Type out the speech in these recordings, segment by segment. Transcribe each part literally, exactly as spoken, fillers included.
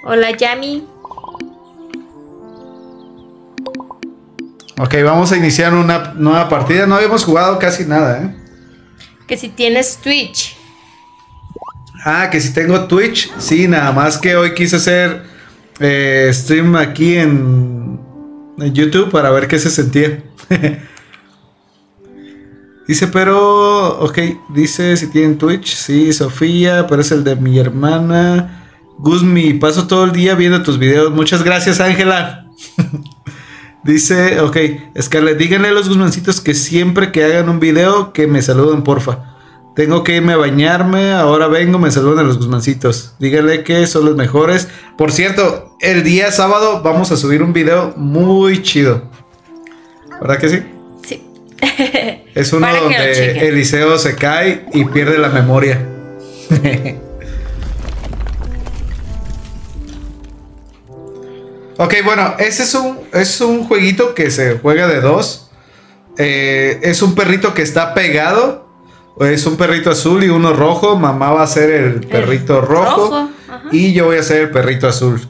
Hola, Yami. Ok, vamos a iniciar una nueva partida. No habíamos jugado casi nada, ¿eh? Que si tienes Twitch. Ah, que si tengo Twitch. Sí, nada más que hoy quise hacer eh, stream aquí en, en YouTube para ver qué se sentía. Dice, pero... Ok, dice si tienen Twitch. Sí, Sofía, pero es el de mi hermana. Guzmi, paso todo el día viendo tus videos. Muchas gracias, Ángela. Dice, ok, Scarlett, díganle a los Guzmancitos que siempre que hagan un video que me saluden, porfa. Tengo que irme a bañarme, ahora vengo, me saludan a los Guzmancitos. Díganle que son los mejores. Por cierto, el día sábado vamos a subir un video muy chido. ¿Verdad que sí? Sí. Es uno donde Eliseo se cae y pierde la memoria. Ok, bueno, ese es un, es un jueguito que se juega de dos. Eh, es un perrito que está pegado. Es un perrito azul y uno rojo. Mamá va a ser el perrito el rojo. rojo. Y yo voy a ser el perrito azul.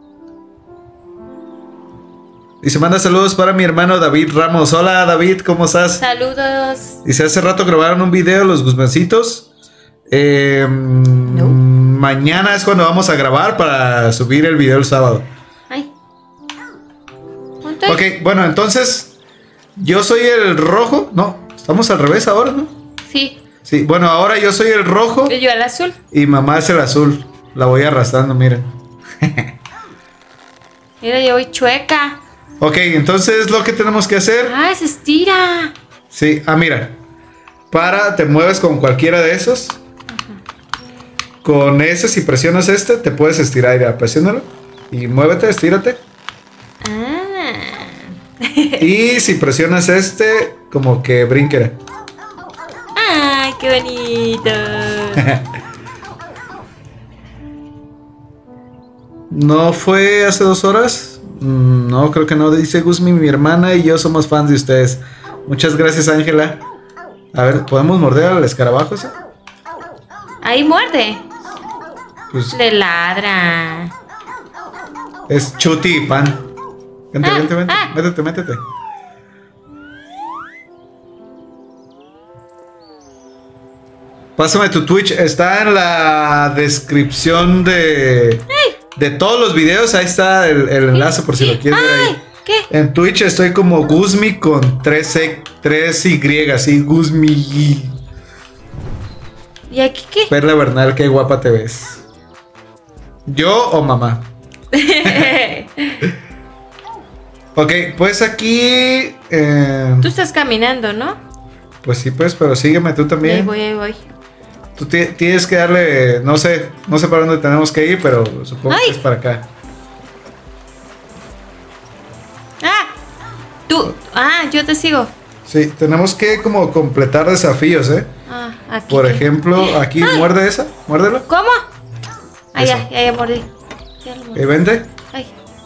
Y se manda saludos para mi hermano David Ramos. Hola, David, ¿cómo estás? Saludos. Dice, hace rato grabaron un video los Guzmancitos. Eh, no. Mañana es cuando vamos a grabar para subir el video el sábado. Ok, bueno, entonces yo soy el rojo. No, estamos al revés ahora, ¿no? Sí. Sí, bueno, ahora yo soy el rojo. Y yo el azul. Y mamá es el azul. La voy arrastrando, miren. Mira, yo voy chueca. Ok, entonces lo que tenemos que hacer. Ah, se estira. Sí, ah, mira. Para, te mueves con cualquiera de esos. Uh-huh. Con ese, si presionas este, te puedes estirar. Ya, presiónalo. Y muévete, estírate. Ah. Y si presionas este, como que brinquera. ¡Ay, qué bonito! ¿No fue hace dos horas? No, creo que no. Dice Guzmi, mi hermana y yo somos fans de ustedes. Muchas gracias, Ángela. A ver, ¿podemos morder al escarabajo ese? Ahí muerde. Pues, le ladra. Es Chuti y Pan. Vente, ah, vente, vente, ah. métete, métete. Pásame tu Twitch, está en la descripción de, de todos los videos, ahí está el, el enlace por si lo quieres ver ahí. ¿Qué? En Twitch estoy como Guzmi con tres Y, sí, Guzmi. ¿Y aquí qué? Perla Bernal, qué guapa te ves. ¿Yo o mamá? Ok, pues aquí... Eh, tú estás caminando, ¿no? Pues sí, pues, pero sígueme tú también. Ahí voy, ahí voy. Tú tienes que darle... No sé, no sé para dónde tenemos que ir, pero supongo Ay. que es para acá. Ah, tú... Ah, yo te sigo. Sí, tenemos que como completar desafíos, ¿eh? Ah, aquí. Por ejemplo, aquí, Ay. muerde esa, muérdelo. ¿Cómo? Ah, ya, ya, ya mordí. Ya lo mordí. ¿Y vente? Ay.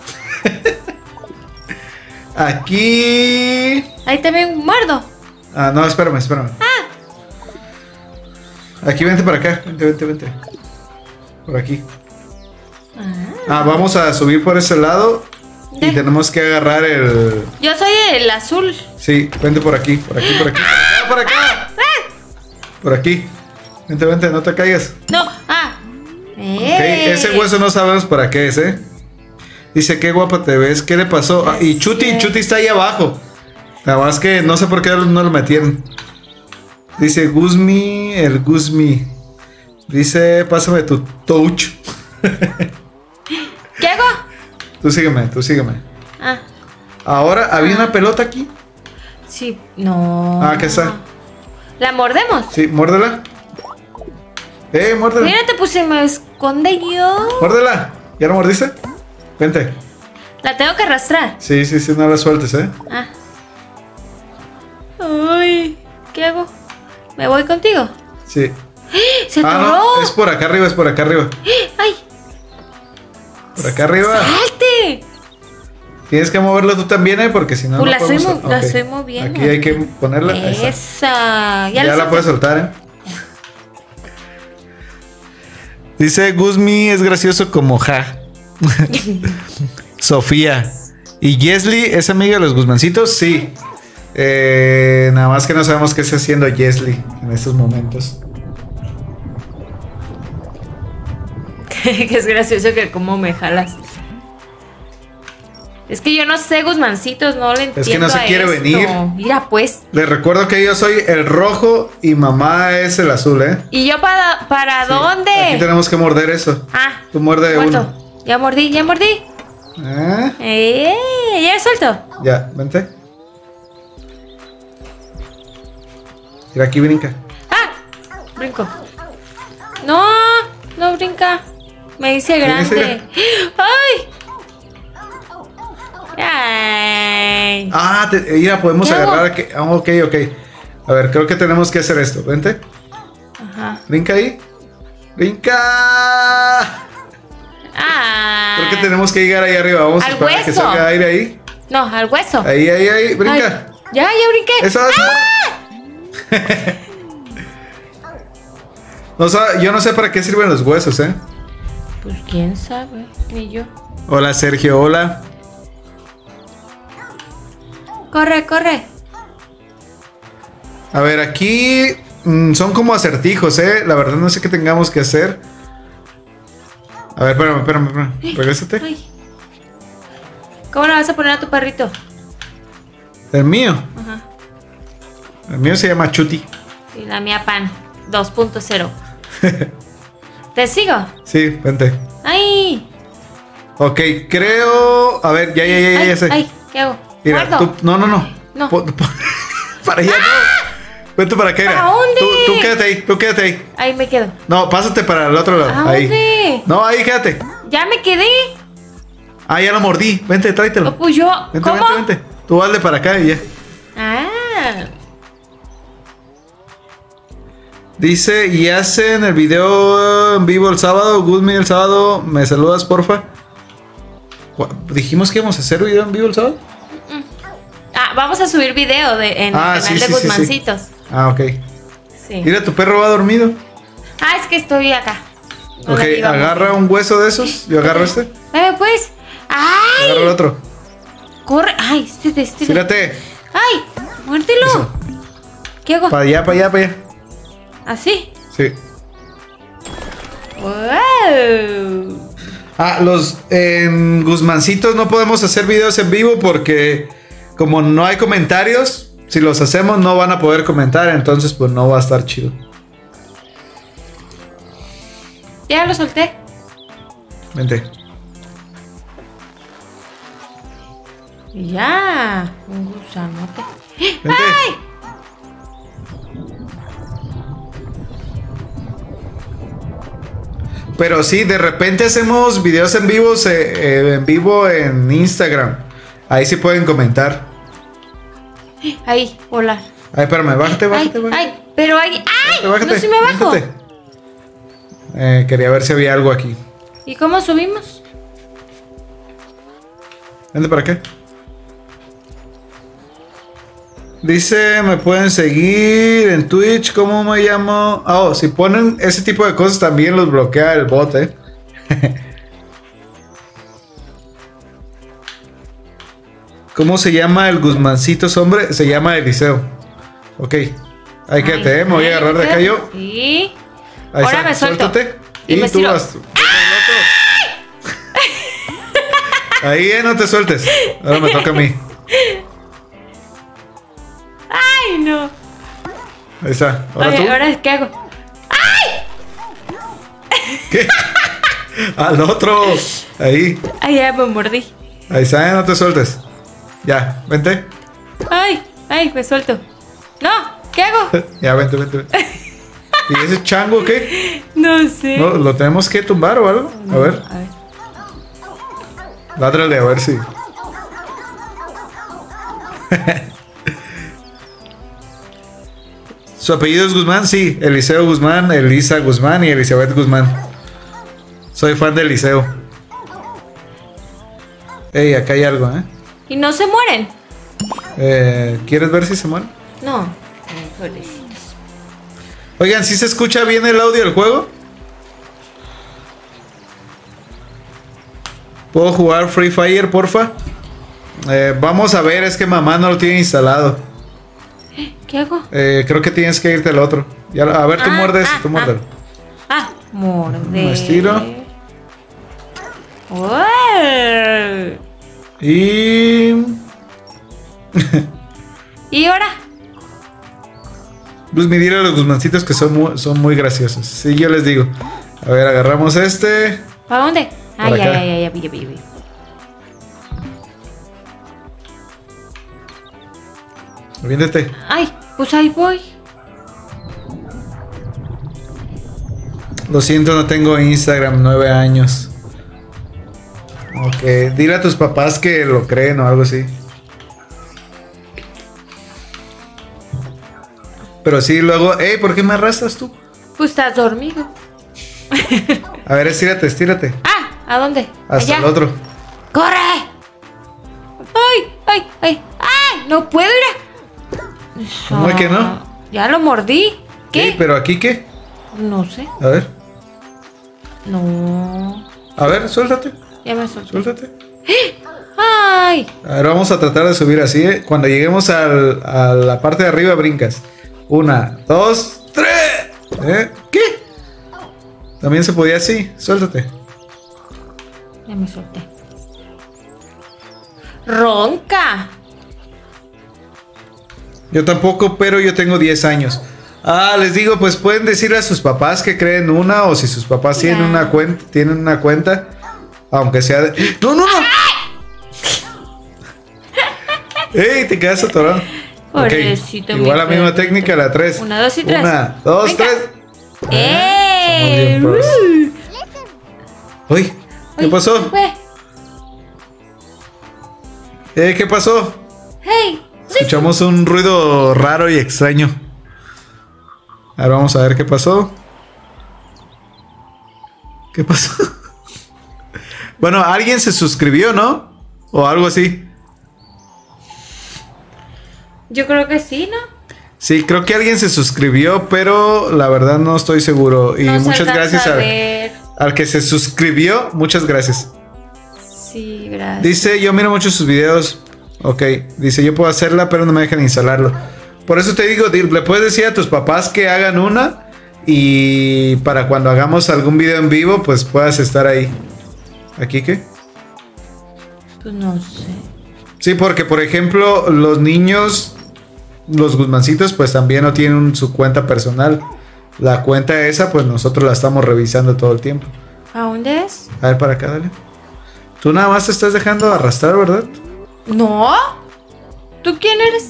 Aquí... Ahí también muerdo. Ah, no, espérame, espérame. Ah. Aquí, vente para acá. Vente, vente, vente. Por aquí. Ah, ah vamos a subir por ese lado. ¿De? Y tenemos que agarrar el... Yo soy el azul. Sí, vente por aquí, por aquí, por aquí. ¡Ah! Por acá, por acá. Ah. Por aquí. Vente, vente, no te caigas. No, ah. Okay. Ese hueso no sabemos para qué es, ¿eh? Dice, qué guapa te ves, ¿qué le pasó? Ah, y Chuti, Chuti está ahí abajo. Nada más que no sé por qué no lo metieron. Dice, Guzmi, el Guzmi. Dice, pásame tu touch. ¿Qué hago? Tú sígueme, tú sígueme. Ah. Ahora, ¿había ah. una pelota aquí? Sí, no. Ah, ¿qué está? ¿La mordemos? Sí, muérdela. Eh, muérdela. Mírate, pues se me esconde yo. Muérdela. ¿Ya la mordiste? Vente. La tengo que arrastrar. Sí, sí, sí, no la sueltes, ¿eh? Ah. Ay, ¿qué hago? ¿Me voy contigo? Sí. ¡Se atoró! Ah, no, es por acá arriba, es por acá arriba. ¡Ay! Por acá arriba. ¡Salte! Tienes que moverlo tú también, ¿eh? Porque si no, pues no la, podemos... estoy, okay. la estoy moviendo. Aquí hay que ponerla. Esa. Ya, ya la, la puedes soltar, ¿eh? Dice Guzmi, es gracioso como ja. Sofía. ¿Y Jesly es amiga de los Guzmancitos? Sí. Eh, nada más que no sabemos qué está haciendo Jesly en estos momentos. Que es gracioso que como me jalas. Es que yo no sé, Guzmancitos, no le entiendo. Es que no se a quiere esto. venir. Mira, pues. Les recuerdo que yo soy el rojo y mamá es el azul, ¿eh? ¿Y yo para, para Sí. dónde? Aquí tenemos que morder eso. Ah. Tú muerde ¿cuánto? uno. Ya mordí, ya mordí. ¿Eh? Eh, ya suelto. Ya, vente. Mira, aquí brinca. Ah, brinco. No, no brinca. Me dice grande. ¡Ay! Ay. Ah, te, mira, podemos ¿Qué hago? agarrar aquí. Ah, ok, ok. A ver, creo que tenemos que hacer esto. Vente. Ajá. Brinca ahí. Brinca. Ah. Creo que tenemos que llegar ahí arriba. Vamos Al a esperar a que hueso. salga aire ahí. No, al hueso. Ahí, ahí, ahí. Brinca. Ay, ya, ya brinqué. Eso es. No, sabe- yo no sé para qué sirven los huesos, ¿eh? Pues quién sabe, ni yo. Hola, Sergio. Hola. Corre, corre. A ver, aquí mm, son como acertijos, ¿eh? La verdad no sé qué tengamos que hacer. A ver, espérame, espérame, espérame. Regrésate. Ay. ¿Cómo le vas a poner a tu perrito? El mío. Ajá. El mío se llama Chuti. Y la mía Pan dos punto cero. ¿Te sigo? Sí, vente. ¡Ay! Ok, creo. A ver, ya, ya, ya, ya, Ay, ya sé. ay, ¿qué hago? Mira, ¿Muerdo? tú. No, no, no. No. Po- po- para allá, no. Vente para acá, mira. ¿A dónde? Tú, tú quédate ahí, tú quédate ahí. Ahí me quedo. No, pásate para el otro lado. ¿A ahí. dónde? No, ahí quédate. Ya me quedé. Ah, ya lo mordí. Vente, tráetelo. Oh, pues yo. Vente, ¿Cómo? vente, vente. Tú hazle para acá y ya. Ah. Dice, y hacen el video en vivo el sábado. Guzmi, el sábado. ¿Me saludas, porfa? Gua- Dijimos que íbamos a hacer video en vivo el sábado. Ah, vamos a subir video de, en Ah, el canal sí, de sí, sí, sí. Guzmancitos. Ah, ok. Sí. Mira, tu perro va dormido. Ah, es que estoy acá. No Ok, la iba a agarra mover. un hueso de esos. Yo agarro este. Eh, pues. ¡Ay! Agarra el otro. Corre. ¡Ay! Este, este. Tírate. ¡Ay! ¡Muértelo! Eso. ¿Qué hago? Para allá, para allá, para allá. ¿Así? Sí. ¡Wow! Ah, los en Guzmancitos no podemos hacer videos en vivo porque como no hay comentarios, si los hacemos no van a poder comentar, entonces pues no va a estar chido. Ya lo solté. Vente. Y ya. Un gusanote. Vente. ¡Ay! Pero sí, de repente hacemos videos en vivo, eh, en vivo en Instagram. Ahí sí pueden comentar. Ahí, hola. Ay, espérame, bájate, Ay, bájate, bájate. ay, pero hay. ¡Ay! Bájate, No se me bajo. bájate. Eh, quería ver si había algo aquí. ¿Y cómo subimos? Vente para acá. Dice, me pueden seguir en Twitch, ¿cómo me llamo? Ah, oh, si ponen ese tipo de cosas también los bloquea el bot, eh. ¿Cómo se llama el Guzmancitos, hombre? Se llama Eliseo. Ok. Ahí quédate, eh. Me voy a agarrar de acá yo. Sí. Ahí Ahora está, me suelto. suéltate. Y Y, me tú estiro. vas. Ahí, eh, no te sueltes. Ahora me toca a mí. Ay, no. Ahí está. Ahora Oye, tú. ahora ¿qué hago? ¿Qué? Al otro. Ahí. Ay, ya me mordí. Ahí está, eh, no te sueltes. Ya, vente. Ay, ay, me suelto. No, ¿qué hago? Ya, vente, vente, vente. ¿Y ese chango qué? No sé. ¿No, ¿Lo tenemos que tumbar o algo? A ver, A ver. ládrale a ver si. ¿Su apellido es Guzmán? Sí, Eliseo Guzmán, Elisa Guzmán y Elizabeth Guzmán. Soy fan de Eliseo. Ey, acá hay algo, ¿eh? ¿Y no se mueren? eh ¿Quieres ver si se muere? No. Ay, pobrecitos. Oigan, ¿sí se escucha bien el audio del juego? ¿Puedo jugar Free Fire, porfa? Eh, vamos a ver, es que mamá no lo tiene instalado. ¿Qué hago? Eh, creo que tienes que irte al otro. Ya, a ver, tú Ah, muerdes, ah, tú muerdes. Ah, morder. Me estiro. Ué. Y... ¿Y ahora? Pues me dile a los guzmancitos que son muy, son muy graciosos. Sí, yo les digo. A ver, agarramos este. ¿Para dónde? Para Ay, ay, acá. ay, ay, ay, ay, ay, ay. Aviéntate. Ay, pues ahí voy. Lo siento, no tengo Instagram, nueve años. Ok, dile a tus papás que lo creen o algo así. Pero sí, luego, hey, ¿por qué me arrastras tú? Pues estás dormido. A ver, estírate, estírate. Ah, ¿a dónde? Hasta Allá. el otro. ¡Corre! ¡Ay, ay, ay! ¡Ay! ¡No puedo ir a... ¿Cómo es que no? Ya lo mordí. ¿Qué? Sí, pero aquí qué. No sé. A ver, No. a ver, suéltate, Ya me solté. suéltate. ¡Ay! A ver, vamos a tratar de subir así, ¿eh? Cuando lleguemos al- a la parte de arriba, brincas. Una, dos, tres. ¿Eh? ¿Qué? También se podía así, suéltate. Ya me solté. ¡Ronca! Yo tampoco, pero yo tengo diez años. Ah, les digo, pues pueden decirle a sus papás que creen una, o si sus papás tienen Ya. una cuenta, tienen una cuenta, aunque sea de... ¡No, no, no! ¡Ey! Te quedas atorado. Pobrecito, Ok, mi igual la misma perrito. técnica, la tres. Una, dos y tres. Una, dos, Venga. tres. ¡Eh! Somos bien pros. Uy, ¿qué Uy, pasó? ¿qué fue? Eh, ¿qué pasó? ¡Hey! Escuchamos un ruido raro y extraño. Ahora vamos a ver qué pasó. ¿Qué pasó? Bueno, alguien se suscribió, ¿no? O algo así. Yo creo que sí, ¿no? Sí, creo que alguien se suscribió, pero la verdad no estoy seguro. Y No se muchas alcanza gracias a al, ver. al que se suscribió. Muchas gracias. Sí, gracias. Dice, yo miro mucho sus videos. Ok, dice, yo puedo hacerla, pero no me dejan instalarlo. Por eso te digo, di- le puedes decir a tus papás que hagan una. Y para cuando hagamos algún video en vivo, pues puedas estar ahí. ¿Aquí qué? Pues no sé. Sí, porque por ejemplo, los niños, los guzmancitos, pues también no tienen su cuenta personal. La cuenta esa, pues nosotros la estamos revisando todo el tiempo. ¿A dónde es? A ver, para acá, dale. Tú nada más te estás dejando arrastrar, ¿verdad? No. ¿Tú quién eres?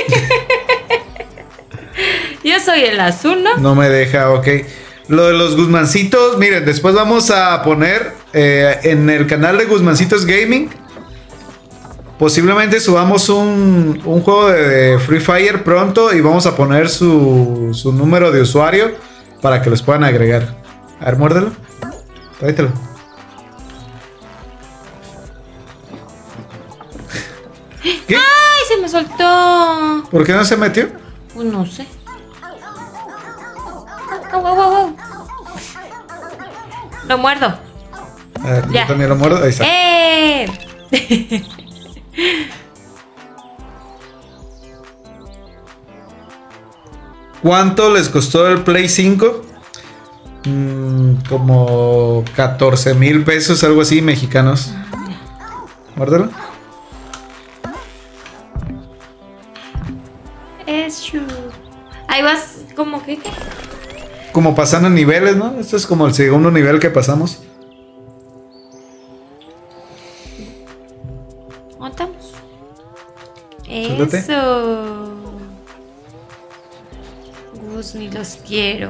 Yo soy el azul, ¿no? No me deja, ok. Lo de los Guzmancitos, miren, después vamos a poner eh, en el canal de Guzmancitos Gaming. Posiblemente subamos un, un juego de, de Free Fire pronto y vamos a poner su, su número de usuario para que los puedan agregar. A ver, muérdelo. Tráetelo. ¿Qué? ¡Ay, se me soltó! ¿Por qué no se metió? Pues no sé. Au, au, au, au. Lo muerdo. A ver, Ya. yo también lo muerdo. Ahí está. ¡Eh! ¿Cuánto les costó el Play cinco? Mm, como catorce mil pesos, algo así, mexicanos. Muérdelo. Es true. Ahí vas como que... ¿qué? Como pasando niveles, ¿no? Este es como el segundo nivel que pasamos. ¿Dónde estamos? Suéltate. Eso. Gus, ni los quiero.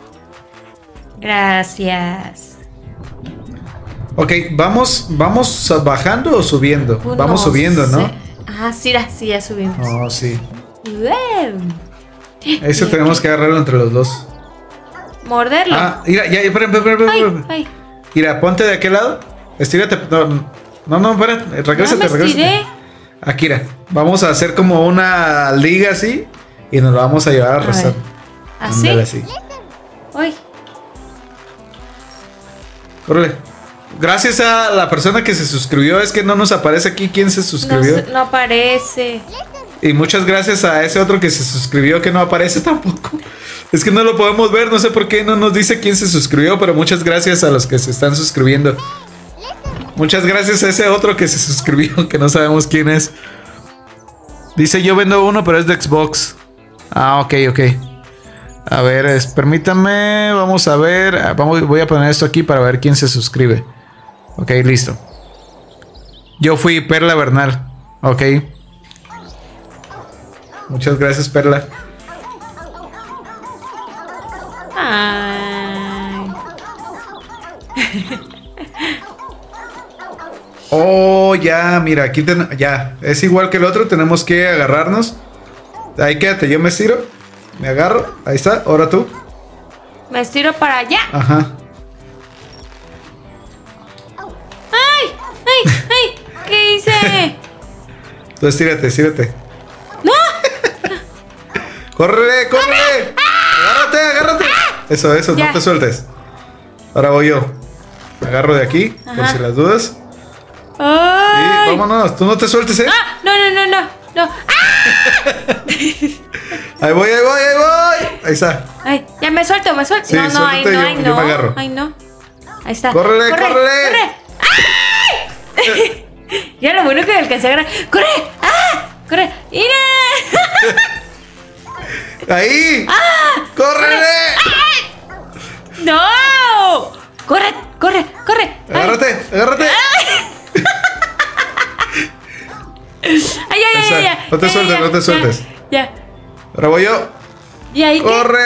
Gracias. Ok, vamos, vamos bajando o subiendo. Pues Vamos no subiendo, ¿no? sé. Ah, sí, ya- sí, ya subimos. Oh, sí. Wow. Eso tenemos que agarrarlo entre los dos. Morderlo. Ah, mira, ya, espera, espera, espera, ay, espera. ay. Mira, ponte de aquel lado. Estírate. No, no, no, espera. Regrésate, Ya me regrésate. estiré. Aquí, mira. Vamos a hacer como una liga así. Y nos lo vamos a llevar a A arrastrar. ver. ¿Así? Ándale, así. Ay. Córrele. Gracias a la persona que se suscribió. Es que no nos aparece aquí quién se suscribió. No, no aparece. Y muchas gracias a ese otro que se suscribió que no aparece tampoco. Es que no lo podemos ver, no sé por qué no nos dice quién se suscribió, pero muchas gracias a los que se están suscribiendo. Muchas gracias a ese otro que se suscribió, que no sabemos quién es. Dice yo vendo uno, pero es de Xbox. Ah, ok, ok. A ver, es, permítame, vamos a ver. Vamos, voy a poner esto aquí para ver quién se suscribe. Ok, listo. Yo fui Perla Bernal. Ok. Muchas gracias, Perla. Ay. Oh, ya, mira, aquí ten, ya. Es igual que el otro, tenemos que agarrarnos. Ahí quédate, yo me estiro. Me agarro, ahí está, ahora tú. Me estiro para allá. Ajá. ¡Ay! ¡Ay! ¡Ay! ¿Qué hice? Tú estírate, estírate. ¡No! ¡Córrele, córrele! ¡Agárrate, agárrate! Eso, eso, Ya. no te sueltes. Ahora voy yo. Me agarro de aquí, por Ajá. si las dudas. ¡Ay! Y vámonos, tú no te sueltes, ¿eh? ¡Ah! No, no, no, no. No. ¡Ah! Ahí voy, ahí voy, ahí voy. Ahí está. Ay, ya me suelto, me suelto. Sí, no, no, ay, suéltate, no, yo- ay, yo no. me agarro. Ay, no. Ahí está. ¡Córrele, corre! córrele! ¡Corre! ¡Ay! Ya lo bueno que alcancé a agarrar. ¡Corre! ¡Ah! ¡Corre! ¡Mira! ¡Ahí! ¡Ah! ¡Córrele! ¡No! ¡Corre! ¡Corre! ¡Corre! Ay. ¡Agárrate! ¡Agárrate! ¡Ay, ay, ay! Esa. ay, ay! No te Ya, sueltes, ya, no te ya, sueltes. Ya. Ahora voy yo. ¿Y ahí qué? ¡Corre!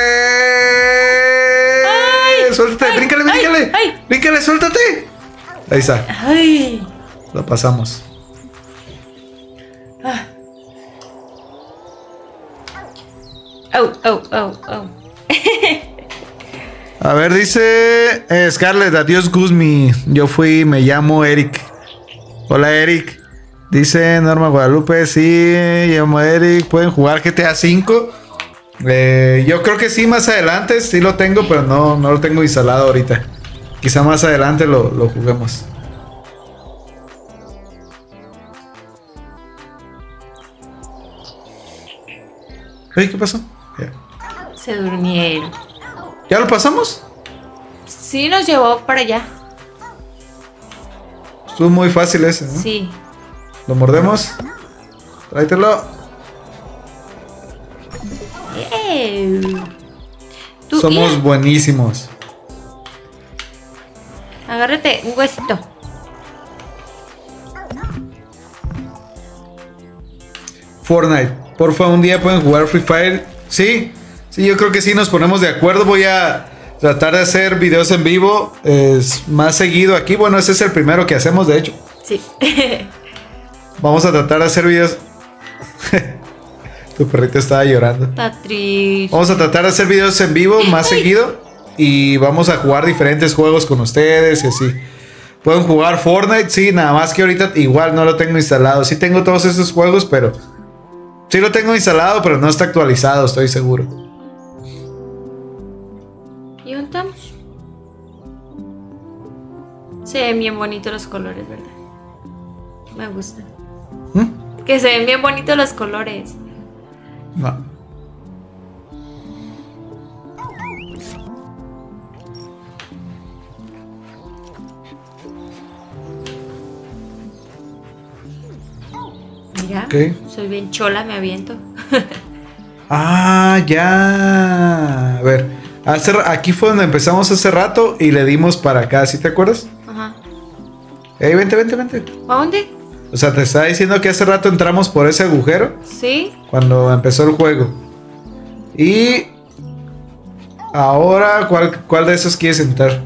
Ay, ¡Suéltate! ay, ¡Bríncale, ay, bríncale! ay. ¡Bríncale, suéltate! Ahí está. ¡Ay! Lo pasamos. ¡Oh, oh, oh, oh! A ver, dice eh, Scarlett, adiós Guzmi. Yo fui, me llamo Eric. Hola Eric. Dice Norma Guadalupe, sí, llamo Eric. ¿Pueden jugar G T A cinco? Eh, yo creo que sí, más adelante. Sí lo tengo, pero no, no lo tengo instalado ahorita. Quizá más adelante lo, lo juguemos. Hey, ¿qué pasó? Ya. Se durmieron. ¿Ya lo pasamos? Sí, nos llevó para allá. Estuvo muy fácil ese, ¿no? Sí. Lo mordemos. Tráetelo. Eh. Tú, Somos Ian, buenísimos. agárrate un huesito. Fortnite. Porfa, un día pueden jugar Free Fire. Sí, sí, yo creo que sí nos ponemos de acuerdo. Voy a tratar de hacer videos en vivo es, más seguido aquí. Bueno, ese es el primero que hacemos, de hecho. Sí. Vamos a tratar de hacer videos. Tu perrito estaba llorando. Está triste. Vamos a tratar de hacer videos en vivo más seguido. Y vamos a jugar diferentes juegos con ustedes y así. Pueden jugar Fortnite, sí, nada más que ahorita igual no lo tengo instalado. Sí tengo todos esos juegos, pero... Sí lo tengo instalado, pero no está actualizado, estoy seguro. ¿Y dónde estamos? Se ven bien bonitos los colores, ¿verdad? Me gusta. ¿Mm? Que se ven bien bonitos los colores. No. Mira, Ok. soy bien chola, me aviento. Ah, ya. A ver, hace, aquí fue donde empezamos hace rato y le dimos para acá, ¿sí te acuerdas? Ajá. Ey, vente, vente, vente. ¿A dónde? O sea, te estaba diciendo que hace rato entramos por ese agujero Sí. cuando empezó el juego. Y ahora, ¿cuál, cuál de esos quieres entrar?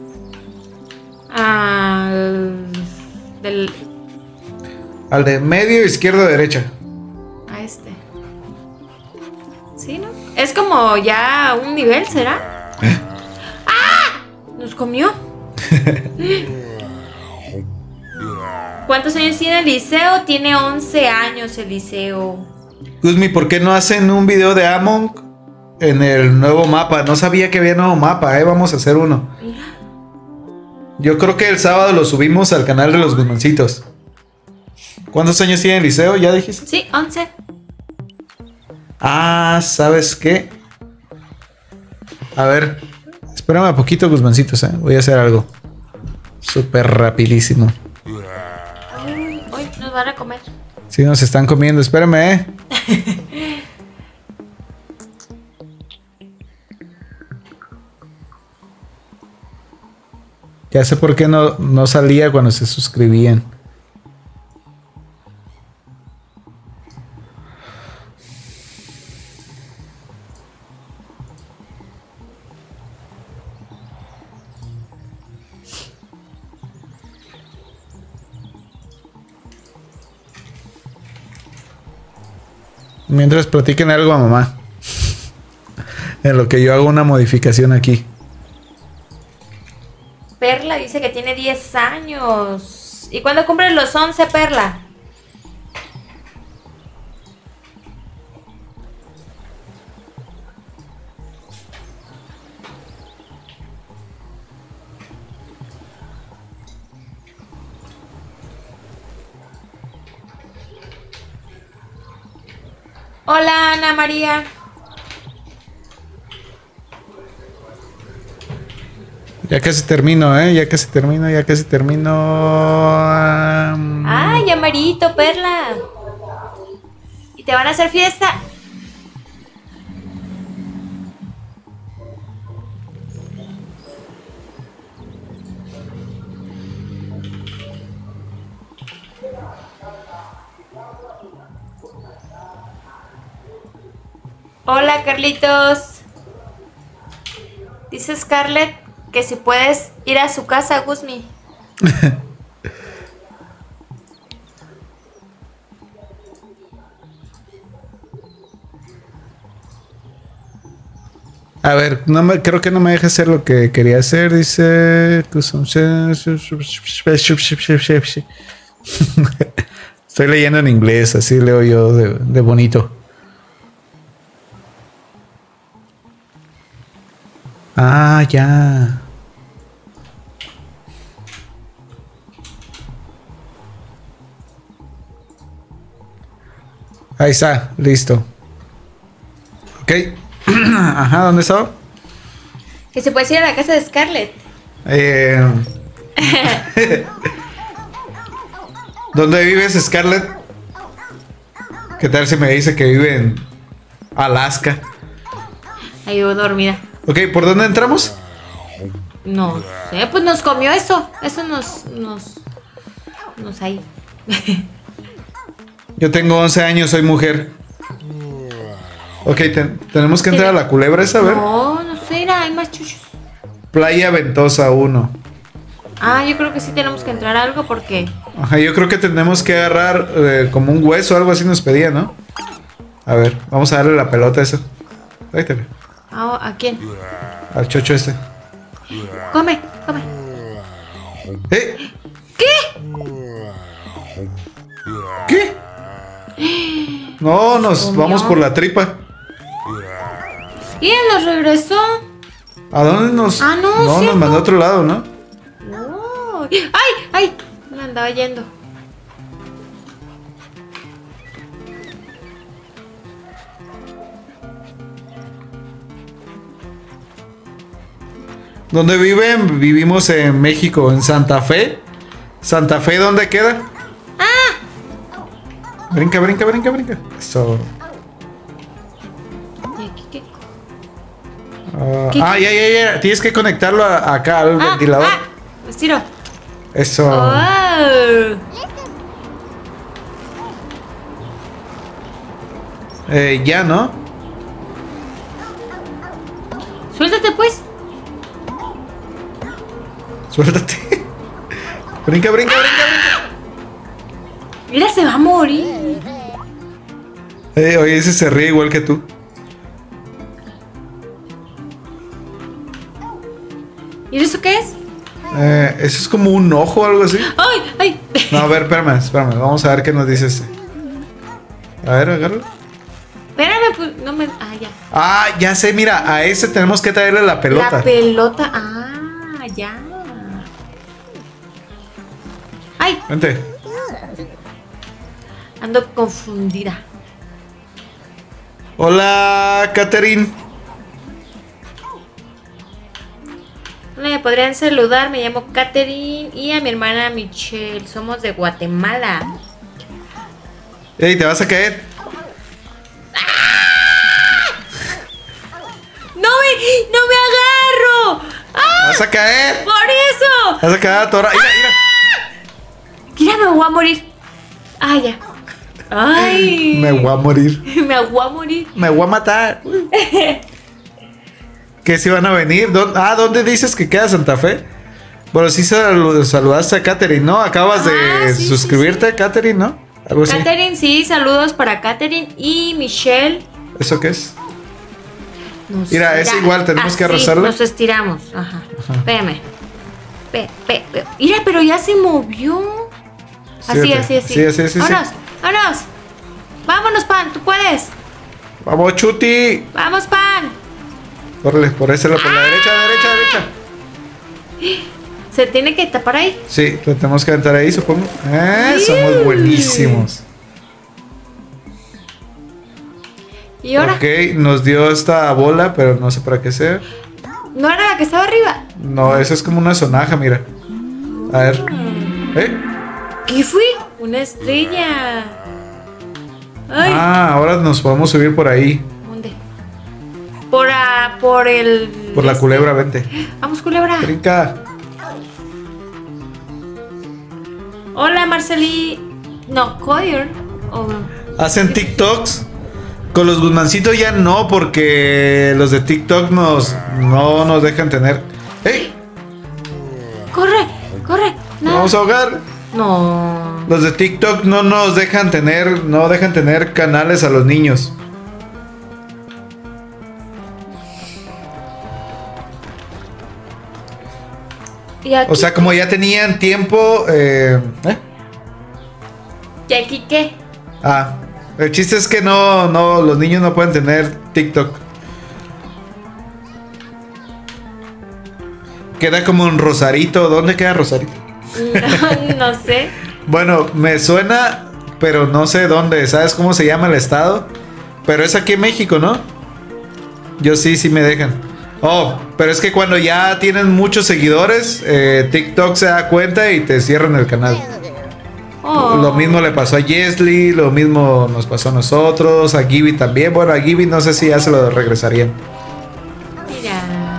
Al. Del. Al de medio, izquierdo, derecha. A este. Sí, ¿no? Es como ya un nivel, ¿será? ¡Ah! Nos comió. ¿Cuántos años tiene Eliseo? Tiene once años Eliseo. Guzmi, ¿por qué no hacen un video de Among en el nuevo mapa? No sabía que había nuevo mapa, eh. Vamos a hacer uno. Mira. Yo creo que el sábado lo subimos al canal de los Guzmancitos. ¿Cuántos años tiene el Liceo? ¿Ya dijiste? Sí, once. Ah, ¿sabes qué? A ver, espérame un poquito, Guzmancitos, ¿eh? Voy a hacer algo súper rapidísimo. Uy, uy, nos van a comer. Sí, nos están comiendo, espérame, ¿eh? Ya sé por qué no, no salía cuando se suscribían. Mientras platiquen algo a mamá. En lo que yo hago una modificación aquí. Perla dice que tiene diez años. ¿Y cuándo cumplen los once, Perla? Hola, Ana María. Ya casi termino, ¿eh? Ya casi termino, ya casi termino. Um... Ay, Amarito, Perla. ¿Y te van a hacer fiesta? Hola, Carlitos. Dice Scarlett que si puedes ir a su casa, Guzmi. A ver, no me, creo que no me deja hacer lo que quería hacer. Dice. Estoy leyendo en inglés, así leo yo de, de bonito. Ah, ya. Ahí está, listo. Ok. Ajá, ¿dónde estaba? Que se puede ir a la casa de Scarlett. Eh, ¿Dónde vives, Scarlett? ¿Qué tal si me dice que vive en Alaska? Ahí yo dormida. Ok, ¿por dónde entramos? No sé, pues nos comió eso. Eso nos. Nos. Nos ahí. Yo tengo once años, soy mujer. Ok, te, tenemos que entrar a la culebra esa, a ver. No, no sé, era, hay más chuchos. Playa Ventosa uno. Ah, yo creo que sí tenemos que entrar a algo porque. Ajá, yo creo que tenemos que agarrar eh, como un hueso o algo así nos pedía, ¿no? A ver, vamos a darle la pelota a esa. Tráetela. Ah, ¿a quién? Al chocho este. Come, come. ¿Eh? ¿Qué? ¿Qué? No, nos comió. vamos por la tripa. Y él nos regresó. ¿A dónde nos? Ah, no, No, nos cierto. mandó a otro lado, ¿no? No. ¡Ay! ¡Ay! Me andaba yendo. ¿Dónde viven? Vivimos en México, en Santa Fe. ¿Santa Fe dónde queda? ¡Ah! Brinca, brinca, brinca, brinca. Eso. ¿Y aquí qué? Ah, ¿Qué, ah, qué? ya, ya, ya. Tienes que conectarlo a- acá al Ah, ventilador. ah, me estiro. Eso. Oh. Eh, ya, ¿no? Suéltate pues. Suéltate. Brinca, brinca, brinca, brinca. Mira, se va a morir. Eh, oye, ese se ríe igual que tú. ¿Y eso qué es? Eh, eso es como un ojo o algo así. ¡Ay! ¡Ay! No, a ver, espérame, espérame. Vamos a ver qué nos dice este. A ver, agárralo. Espérame, pues no me. Ah, ya. Ah, ya sé, mira, a ese tenemos que traerle la pelota. La pelota. Ah, ya. ¡Ay! Vente. Ando confundida. Hola, Catherine. Me podrían saludar, me llamo Catherine y a mi hermana Michelle. Somos de Guatemala. Ey, te vas a caer. ¡No me, no me agarro! ¡Ah! Vas a caer. ¡Por eso! Vas a caer atorada. Mira, mira. Mira, me voy a morir. ¡Ay, ya! ¡Ay! Me voy a morir. Me voy a morir. Me voy a matar. ¿Qué si van a venir? ¿Dó- Ah, ¿dónde dices que queda Santa Fe? Bueno, sí sal- saludaste a Catherine, ¿no? Acabas Ah, de sí, suscribirte, sí, Catherine, ¿no? Algo así. Catherine, sí, saludos para Catherine y Michelle. ¿Eso qué es? Nos Mira, es tira- igual, tenemos que así, arrasarla. Nos estiramos. Ajá. Ajá. Espérame. Pe, pe, pe. Mira, pero ya se movió. Así, Fíjate. así, así. Sí, así, así, sí. Vámonos, vámonos. Vámonos, Pan, tú puedes. Vamos, Chuti. Vamos, Pan. Córrele, por ese lado, por la derecha, derecha, derecha. Se tiene que tapar ahí. Sí, lo tenemos que aventar ahí, supongo. Eh, somos Sí. buenísimos. Y ahora, Ok, nos dio esta bola, pero no sé para qué sea. ¿no era la que estaba arriba? No, esa es como una sonaja, mira. A ver. ¿Eh? ¿Qué fue? Una estrella. Ay, Ah, ahora nos podemos subir por ahí. ¿dónde? Por, a- por el... Por la este. culebra, vente. Vamos, culebra. Brinca. Hola, Marceli. No, Coyer. Oh. Hacen TikToks. Con los Guzmancitos ya no, porque los de TikTok nos no nos dejan tener. ¡Ey! Corre, corre. ¡Nos No. vamos a ahogar! No. Los de TikTok no nos dejan tener, no dejan tener canales a los niños. ¿Y aquí, O sea, como ya tenían tiempo. Eh, ¿eh? ¿y aquí qué? Ah, el chiste es que no, no, los niños no pueden tener TikTok. Queda como un Rosarito. ¿Dónde queda Rosarito? No, no sé. Bueno, me suena, pero no sé dónde. ¿Sabes cómo se llama el estado? Pero es aquí en México, ¿no? Yo sí, sí me dejan. Oh, pero es que cuando ya tienen muchos seguidores, eh, TikTok se da cuenta y te cierran el canal. Oh. Lo mismo le pasó a Jesly, lo mismo nos pasó a nosotros, a Gibby también. Bueno, a Gibby no sé si ya se lo regresarían. Mira.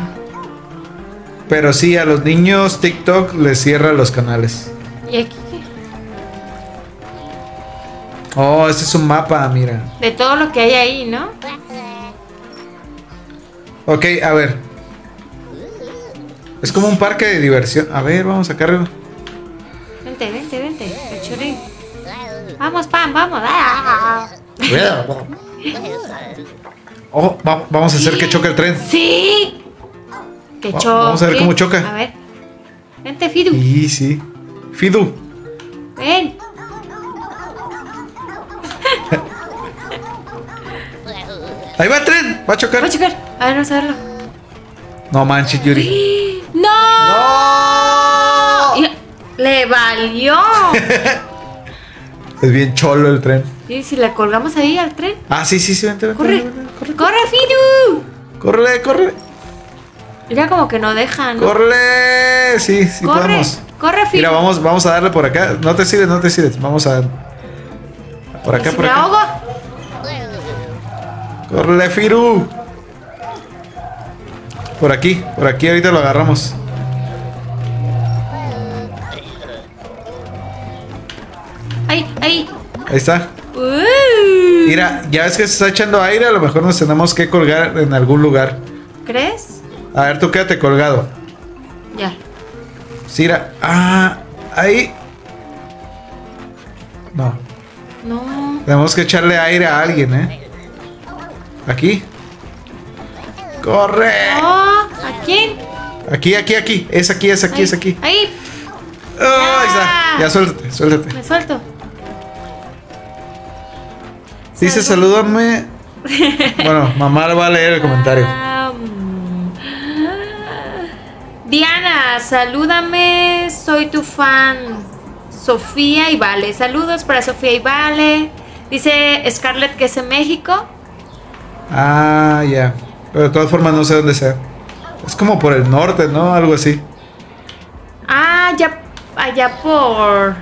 Pero sí, a los niños TikTok les cierra los canales. ¿Y aquí qué? Oh, este es un mapa, mira. De todo lo que hay ahí, ¿no? Ok, a ver. Es como un parque de diversión. A ver, vamos a cargar. Vente, vente, vente. Cachorrín. Vamos, Pan, vamos. Ah. Oh, va- vamos a hacer que choque el tren. Sí. Que Va- choque. vamos a ver cómo choca. A ver. Vente, Fidu. Sí, sí. Fidu. Ven. Ahí va el tren. Va a chocar. Voy a chocar. A ver, vamos a verlo. No manches, Yuri. ¡No! ¡No! Y- Le valió. Es bien cholo el tren. ¿Y si le colgamos ahí al tren? Ah, sí, sí, sí. Vente, vente, Corre. vente, vente, corre. ¡Corre, Fidu! Córrele, córrele. Mira como que no dejan. ¿no? Córrele. Sí, sí Corre, podemos. corre, Fidu. Mira, vamos, vamos a darle por acá. No te sirves, no te sirves. Vamos a. Por acá, Si por me acá. ahogo. Córrele, Firu. Por aquí, por aquí ahorita lo agarramos. Ahí, ahí. Ahí está. Uh. Mira, ya ves que se está echando aire, a lo mejor nos tenemos que colgar en algún lugar. ¿Crees? A ver, tú quédate colgado. Ya. Sira. Ah, ahí. No. No. Tenemos que echarle aire a alguien, ¿eh? Aquí. ¡Corre! Oh, ¿a quién? Aquí, aquí, aquí. Es aquí, es aquí, Ahí, es aquí. Ahí. Oh, ahí está. Ya suéltate, suéltate. Me suelto. Dice, salúdame. Bueno, mamá va a leer el comentario. Ah, mm. Diana, salúdame. Soy tu fan. Sofía y Vale. Saludos para Sofía y Vale. Dice Scarlett que es en México. Ah, ya. Pero de todas formas no sé dónde sea. Es como por el norte, ¿no? Algo así. Ah, ya, allá por...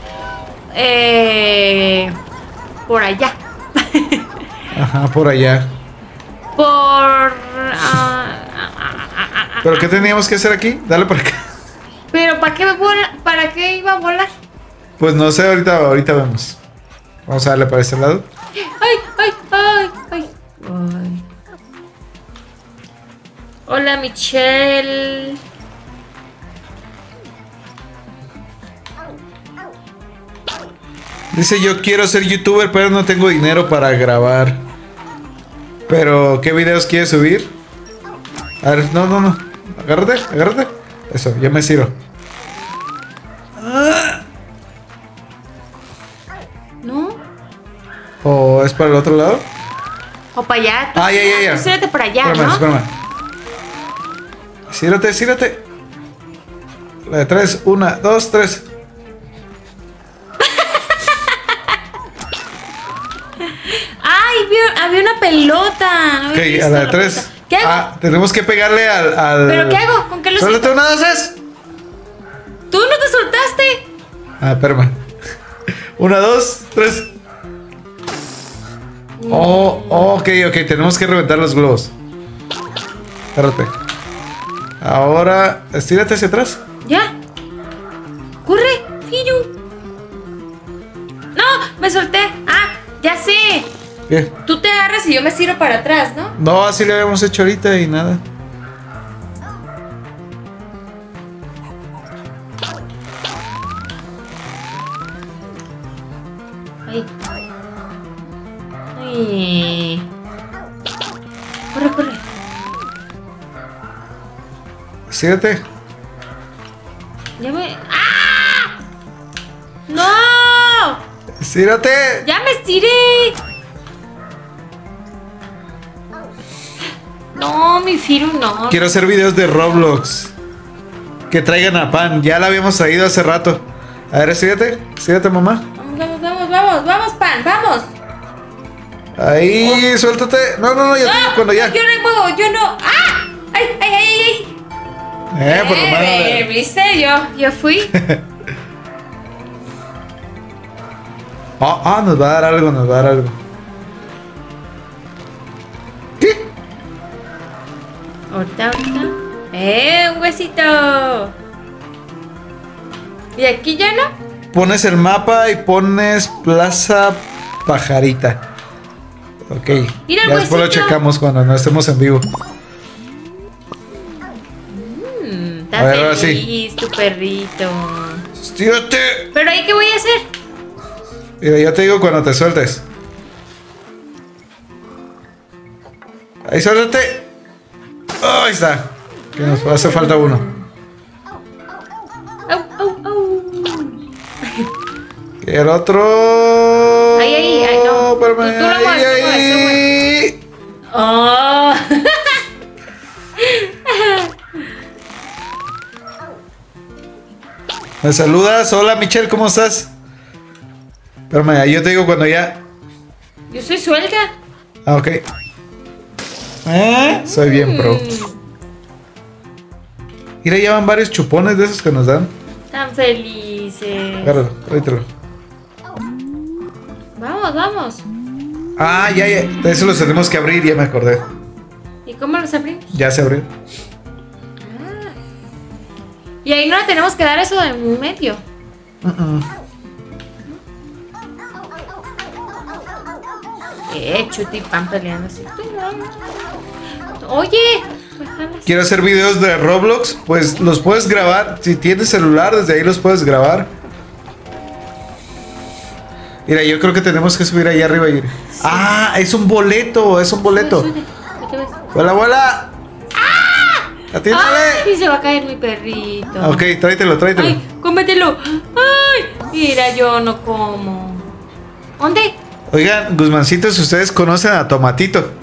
Eh, por allá. Ajá, por allá. Por... ah, ah, ah, ah, ah, ¿Pero qué teníamos que hacer aquí? Dale por acá. Pero ¿para qué, vola- ¿para qué iba a volar? Pues no sé, ahorita, ahorita vemos. Vamos a darle para este lado. Ay, ay, ay, ay, ay. Hola, Michelle. Dice, yo quiero ser youtuber, pero no tengo dinero para grabar. Pero, ¿qué videos quieres subir? A ver, no, no, no. Agárrate, agárrate. Eso, ya me sirvo. ¿No? ¿O es para el otro lado? O para allá. Ah, ya, ya, ya. Tú sírate para allá, Espérame, ¿no? espérame. Sírate, sírate. La de tres, una, dos, tres. Ay, vi- había una pelota. No Ok, había visto a la de la tres. pelota. ¿Qué hago? Ah, tenemos que pegarle al. al... ¿Pero qué hago? ¿Con qué lo Suéltate suelto? una, dos, tres. Tú no te soltaste. Ah, espérame. Una, dos, tres. Oh, oh, ok, ok. Tenemos que reventar los globos. Espérate. Ahora, estírate hacia atrás. Ya. Corre, Firu. No, me solté. Ah, ya sé. Bien. Tú te agarras y yo me siro para atrás, ¿no? No, así lo habíamos hecho ahorita y nada. Ay. Ay. Corre, corre. Estírate. Ya me. ¡Ah! ¡No! Estírate. ¡Ya me estiré! No, mi Firu no. Quiero hacer videos de Roblox. Que traigan a Pan. Ya la habíamos traído hace rato. A ver, estírate. Estírate, mamá. Vamos, vamos, vamos, vamos, vamos, Pan, vamos. Ahí, suéltate. No, no, no, ya te digo cuando ya. Yo no puedo, yo no. ¡Ah! ¡Ay, ay, ay, ay! Eh, por lo Eh, menos. ¿viste? Yo, yo fui. Ah, ah, nos va a dar algo, nos va a dar algo. ¿Qué? Ahorita, ahorita. ¡Eh, un huesito! ¿Y aquí ya no? Pones el mapa y pones Plaza Pajarita. Ok. Mira el ya después lo huesito. checamos cuando no estemos en vivo. Mm, A está ver, ahora sí. feliz tu perrito. Estírate. ¿Pero ahí qué voy a hacer? Mira, ya te digo cuando te sueltes. Ahí suéltate. Oh, ahí está. Que nos hace falta uno. ¡Au, au, au! Y el otro. Ahí, ahí, ahí, no. Espérame, Tú- tú lo ahí, mueves, tú lo ahí. ¡Oh! Me saludas. Hola, Michelle, ¿cómo estás? Espérame, yo te digo cuando ya. Yo soy suelta. Ah, ok. ¿Eh? Soy bien pro. Mm, Mira, ya van varios chupones de esos que nos dan. tan felices. Agárralo, tráetelo. Vamos, vamos. Ah, ya, ya. De eso los tenemos que abrir, ya me acordé. ¿Y cómo los abrimos? Ya se abrió. Y ahí no le tenemos que dar eso de en medio. Uh-uh. Eh, Chuti y Pan peleando así. Oye, pues, jalas. Quiero hacer videos de Roblox, pues los puedes grabar. Si tienes celular, desde ahí los puedes grabar. Mira, yo creo que tenemos que subir ahí arriba y... Ah, es un boleto, es un boleto. Sube, sube. Ahí te ves. ¡Hola, abuela! ¡Ay! ¡Atiéndale! Y se va a caer mi perrito. Ok, tráetelo, tráetelo. Ay, cómetelo. Ay, mira, yo no como. ¿Dónde? Oigan, Guzmancitos, ustedes conocen a Tomatito.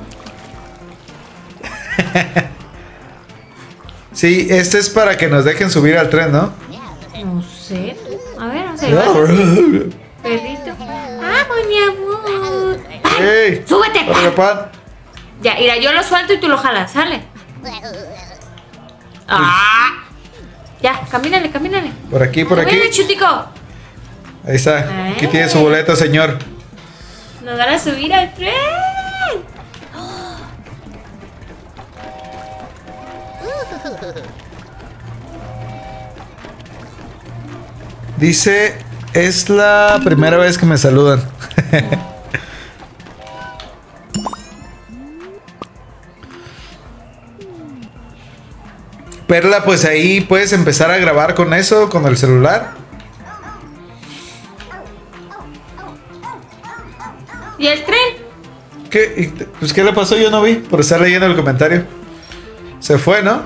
Sí, este es para que nos dejen subir al tren, ¿no? No sé. A ver, vamos a ahí va. Perrito. Vamos, mi amor. Pan, ¡Ey! súbete, ¡Órale, pan. pan! Ya, mira, yo lo suelto y tú lo jalas, sale. Ah. Ya, camínale, camínale. Por aquí, por aquí. Camínale, chutico. Ahí está. Aquí tiene su boleto, señor. Nos van a subir al tren. Dice, es la primera vez que me saludan. Perla, pues ahí puedes empezar a grabar con eso, con el celular. ¿Y el tren? ¿Qué? Y, pues, ¿qué le pasó? Yo no vi, por estar leyendo el comentario. Se fue, ¿no?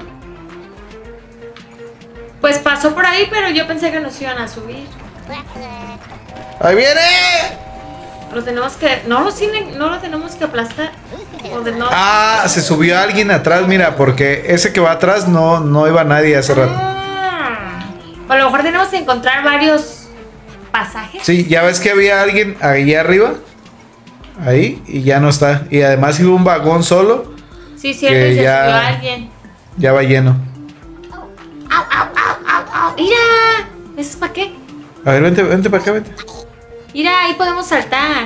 Pues pasó por ahí, pero yo pensé que nos iban a subir. ¡Ahí viene! Lo tenemos que... No lo, tienen, no lo tenemos que aplastar. O de no... Ah, se subió alguien atrás, mira, porque ese que va atrás no, no iba nadie hace rato. Ah, a lo mejor tenemos que encontrar varios pasajes. Sí, ya ves que había alguien ahí arriba. Ahí, y ya no está. Y además hubo un vagón solo. Sí, cierto, que y se ya- subió alguien. Ya va lleno. ¡Au, au, au, au, au! ¡Mira! ¿Eso es para qué? A ver, vente, vente para acá, vente. Mira, ahí podemos saltar.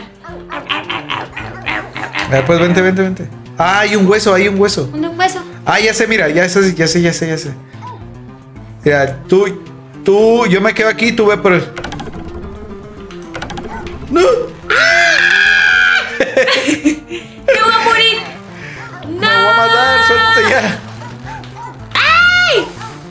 A ver, pues vente, vente, vente. Ah, hay un hueso, hay un hueso. Un un hueso. Ah, ya sé, mira, ya sé, ya sé, ya sé, ya sé. Mira, tú, tú, yo me quedo aquí, tú ve por el... ¡No! ¡Me voy a morir! ¡No! ¡Me voy a matar! ¡Suéltate ya! ¡Ay!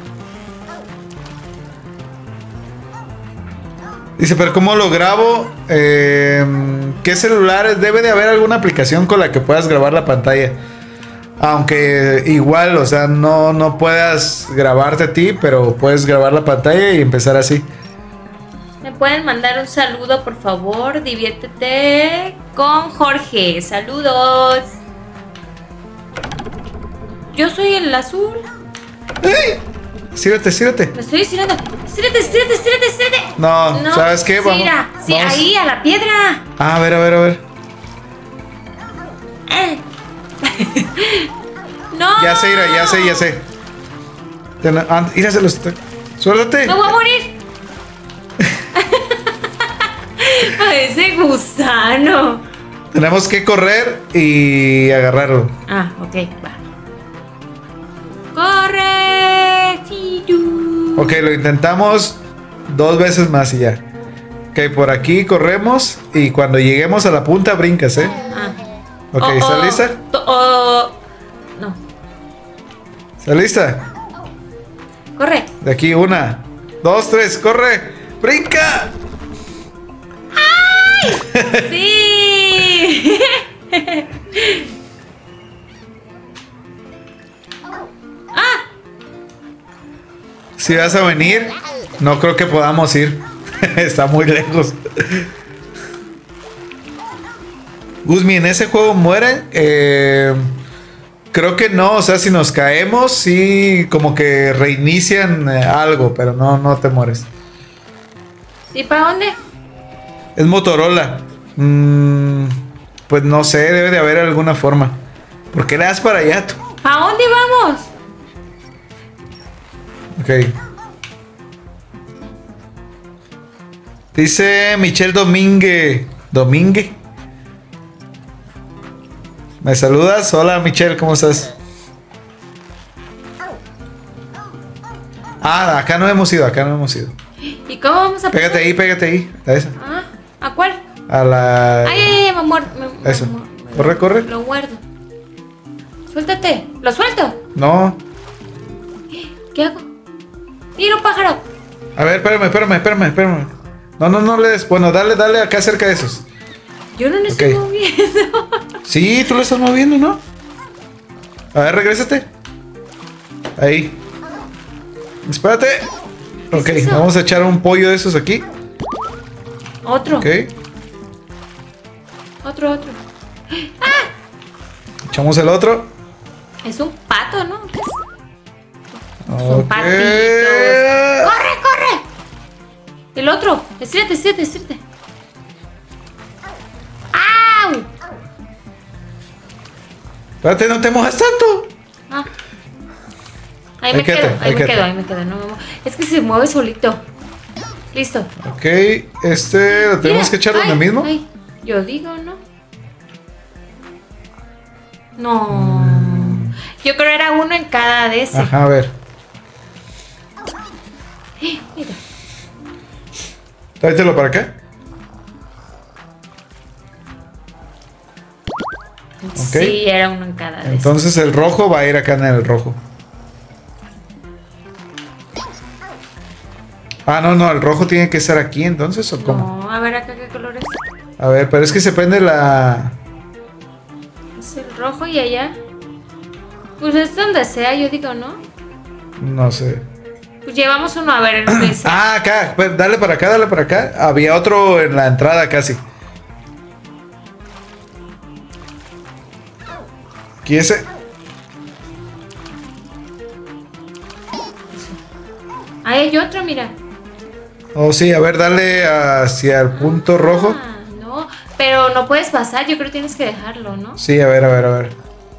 Dice, pero ¿cómo lo grabo? Eh, ¿Qué celulares? Debe de haber alguna aplicación con la que puedas grabar la pantalla. Aunque igual, o sea, no, no puedas grabarte a ti, pero puedes grabar la pantalla y empezar así. ¿Me pueden mandar un saludo, por favor? Diviértete con Jorge. Saludos. Yo soy el azul. ¡Ey! Sírate, sírate. Me estoy estirando. Estírate, estírate, estírate, estírate. No, ¿sabes qué? Sí, Vamos. mira, sí, vamos. ahí, a la piedra. Ah, a ver, a ver, a ver. Eh. No. Ya sé, Ira, ya sé, ya sé. Ten- an- Ira, se los... Suéltate. Me voy a morir. Ese gusano. Tenemos que correr y agarrarlo. Ah, ok, va. Corre, Fidu. Ok, lo intentamos dos veces más y ya. Ok, por aquí corremos y cuando lleguemos a la punta brincas, ¿eh? Ah. Ok, Oh, ¿está oh, lista? to- oh, no. ¿Está lista? Corre. De aquí, una, dos, tres, corre. ¡Brinca! Sí. Ah, Si vas a venir, no creo que podamos ir. Está muy lejos. Guzmi, ¿en ese juego mueren? Eh, creo que no. O sea, si nos caemos, sí, como que reinician eh, algo, pero no, no te mueres. ¿y para dónde? Es Motorola. Mm, pues no sé, debe de haber alguna forma. ¿Por qué le das para allá tú? ¿Para dónde vamos? Ok. Dice Michelle Domínguez. ¿Domínguez? ¿Me saludas? Hola Michelle, ¿cómo estás? Ah, acá no hemos ido, acá no hemos ido. ¿Y cómo vamos a pasar? Pégate ahí, pégate ahí. A esa. Ah, ¿a cuál? A la... Ay, ay, ay, me muer- me- me- Eso. me- Corre, corre. Lo guardo. Suéltate. ¿Lo suelto? No. ¿Qué hago? Mira un pájaro. A ver, espérame, espérame, espérame, espérame. No, no, no le des. Bueno, dale, dale acá cerca de esos. Yo no me estoy Ok. moviendo. Sí, tú lo estás moviendo, ¿no? A ver, regrésate. Ahí. Espérate. Ok, es eso? vamos a echar un pollo de esos aquí. Otro. Ok. Otro, otro. Echamos el otro. Es un pato, ¿no? ¿Qué es? Ok. patitos. ¡Corre, corre! El otro. Estírate, estírate, estírate. ¡Au! Espérate, no te mojas tanto. Ah. Ahí me Ahí quédate, quedo, ahí ahí me quédate. quedo, ahí me quedo. No me muevo. Es que se mueve solito. Listo. Ok, este lo tenemos Mira, que echar ay, donde mismo. ay, yo digo, ¿no? No. Mm. Yo creo era uno en cada de ese. Ajá, a ver. Eh, Mira. Tráetelo para acá. Sí, era uno en cada de Entonces el rojo va a ir acá en el rojo. Ah, no, no, el rojo tiene que estar aquí entonces, ¿o esos. cómo? No, a ver acá qué color es. A ver, pero es que se prende la... Es el rojo y allá. Pues es donde sea, yo digo, ¿no? No sé. Pues llevamos uno a ver en un Ah, acá, pues, dale para acá, dale para acá. Había otro en la entrada casi. Aquí ese. Ahí hay otro, mira. Oh, sí, a ver, dale hacia el punto rojo. Ah, no, pero no puedes pasar, yo creo que tienes que dejarlo, ¿no? Sí, a ver, a ver, a ver.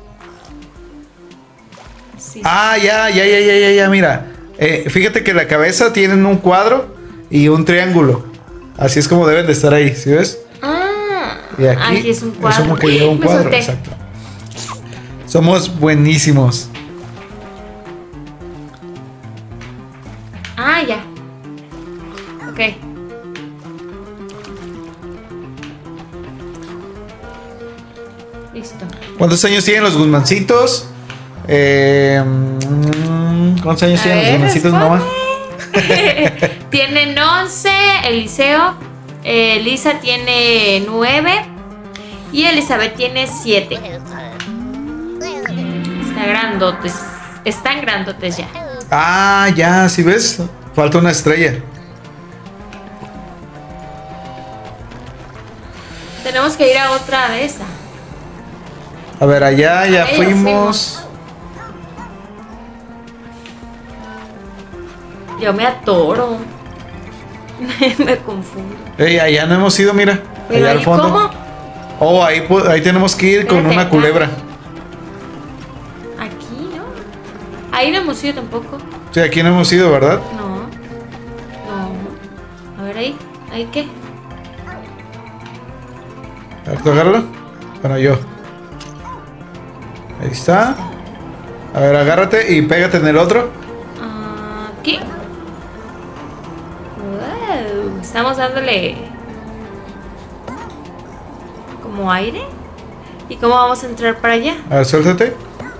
Sí. Ah, ya, ya, ya, ya, ya, ya, mira. Eh, fíjate que la cabeza tienen un cuadro y un triángulo. Así es como deben de estar ahí, ¿sí ves? Ah, Y aquí, aquí es un cuadro. Es como que lleva un Me cuadro, solté. exacto. Somos buenísimos. Ah, ya. Ok. Listo. ¿Cuántos años tienen los Guzmancitos? Eh, mm, ¿Cuántos años A tienen los ver, Guzmancitos, mamá? Tienen once, Eliseo. eh, Lisa tiene nueve. Y Elizabeth tiene siete. Están grandotes. Están grandotes ya. Ah, ya, ¿sí ves? Falta una estrella. Tenemos que ir a otra de esa. A ver, allá ya Ahí ya fuimos. Yo me atoro. Me confundo. Ey, allá no hemos ido, mira. Pero Allá al ahí, fondo. ¿cómo? Oh, ahí, pu- ahí tenemos que ir con Espérate, una acá. culebra. Aquí, ¿no? Ahí no hemos ido tampoco. Sí, aquí no hemos ido, ¿verdad? No. No. A ver ahí. ¿Ahí qué? A ver, tú agárralo. Bueno, yo. Ahí está. A ver, agárrate y pégate en el otro. Aquí. Wow. Estamos dándole como aire. ¿Y cómo vamos a entrar para allá? A ver, suéltate.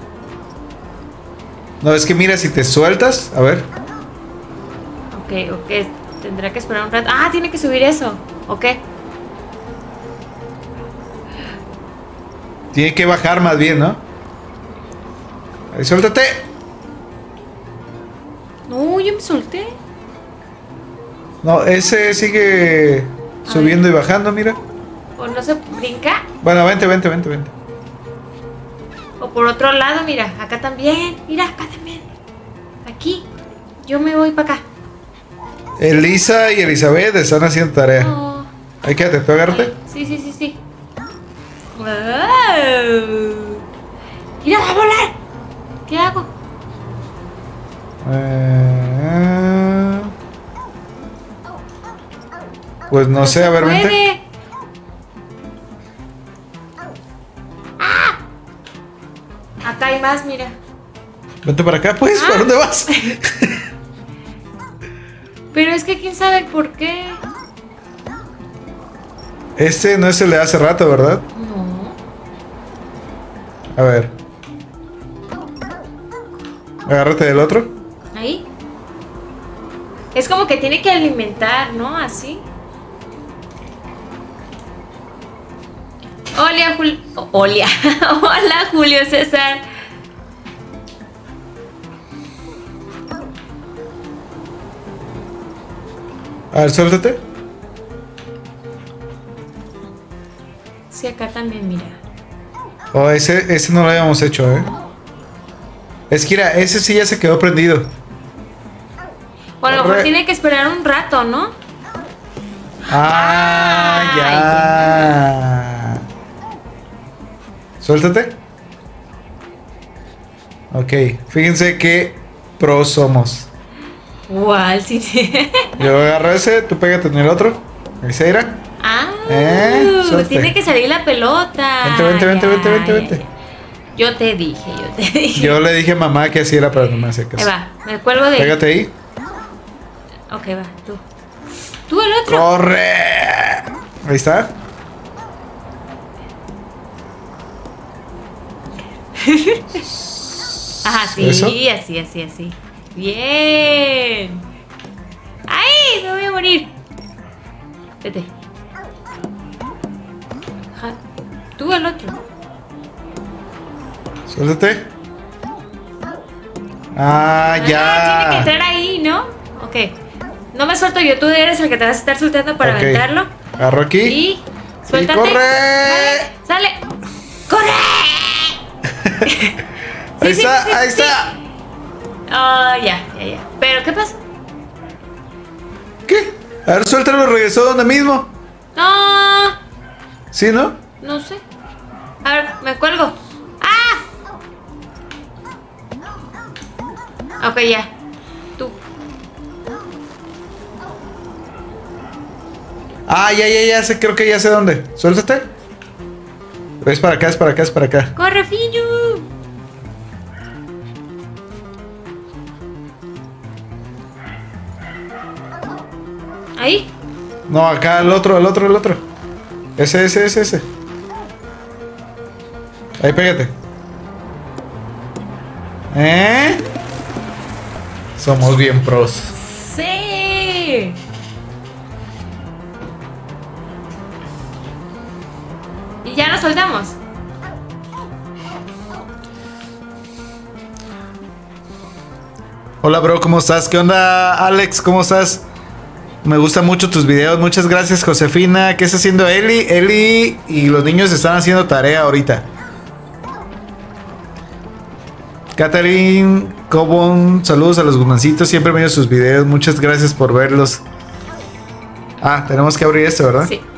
No, es que mira, si te sueltas, a ver. Ok, ok. Tendrá que esperar un rato. Ah, tiene que subir eso. Ok. Tiene que bajar más bien, ¿no? Ahí, suéltate. No, yo me solté. No, ese sigue subiendo y bajando, mira. ¿O no se brinca? Bueno, vente, vente, vente, vente. O por otro lado, mira, acá también. Mira, acá también. Aquí. Yo me voy para acá. Elisa y Elizabeth están haciendo tarea. Oh. Ahí quédate, tú agárrate. Sí, sí, sí, sí. Wow. Mira, va a volar. ¿Qué hago? Eh, Pues no sé, a ver, vente. Puede. ¡Ah! Acá hay más, mira. Vente para acá, pues, Ah. ¿para dónde vas? Pero es que quién sabe el por qué. Este no es el de hace rato, ¿verdad? No. A ver. Agárrate del otro. Ahí. Es como que tiene que alimentar, ¿no? Así. Hola, Julio. Hola. Hola, Julio César. A ver, suéltate. Sí, acá también, mira. Oh, ese, ese no lo habíamos hecho, ¿eh? Es que mira, ese sí ya se quedó prendido. O a lo mejor Corre. tiene que esperar un rato, ¿no? Ah, ya. Suéltate. Ok, fíjense qué pros somos. ¿Cuál? Sí. Yo agarro ese, tú pégate en el otro. Ahí se irá. Ah, Eh, suelte. tiene que salir la pelota. Vente, vente, vente, Ya, vente, vente, ya, vente. ya. Yo te dije, yo te dije. Yo le dije a mamá que así era, pero no me hace Ahí caso. va, me cuelgo de. Pégate ahí. Ok, va, tú. Tú el otro. ¡Corre! Ahí está. Ajá, sí, ¿Eso? así, así, así. Bien. ¡Ay! Me voy a morir. Vete. Ajá. Tú el otro. Suéltate. Ah, Ah, ya. tiene que entrar ahí, ¿no? Ok. No me suelto yo, tú eres el que te vas a estar soltando para Ok. aventarlo. Agarro aquí. Y suéltate. corre. Sale, sale. ¡Corre! Ahí sí, está, sí, sí, ahí sí. está. Ah, ya, ya, ya. ¿Pero qué pasa? ¿Qué? A ver, suéltalo, regresó donde mismo. No, ¿Sí, no? no sé. A ver, me cuelgo. ¡Ah! Ok, ya. Tú. Ah, ya, ya, ya sé, creo que ya sé dónde. Suéltate. Es para acá, es para acá, es para acá. ¡Corre, Fillo! Ahí. No, acá el otro, el otro, el otro. Ese, ese, ese, ese. Ahí, pégate. ¿Eh? Somos bien pros. Sí. Y ya nos soltamos. Hola, bro, ¿cómo estás? ¿Qué onda, Alex? ¿Cómo estás? Me gustan mucho tus videos. Muchas gracias, Josefina. ¿Qué está haciendo Eli? Eli y los niños están haciendo tarea ahorita. Catherine Cobon, saludos a los guzmancitos. Siempre veo sus videos. Muchas gracias por verlos. Ah, tenemos que abrir esto, ¿verdad? Sí.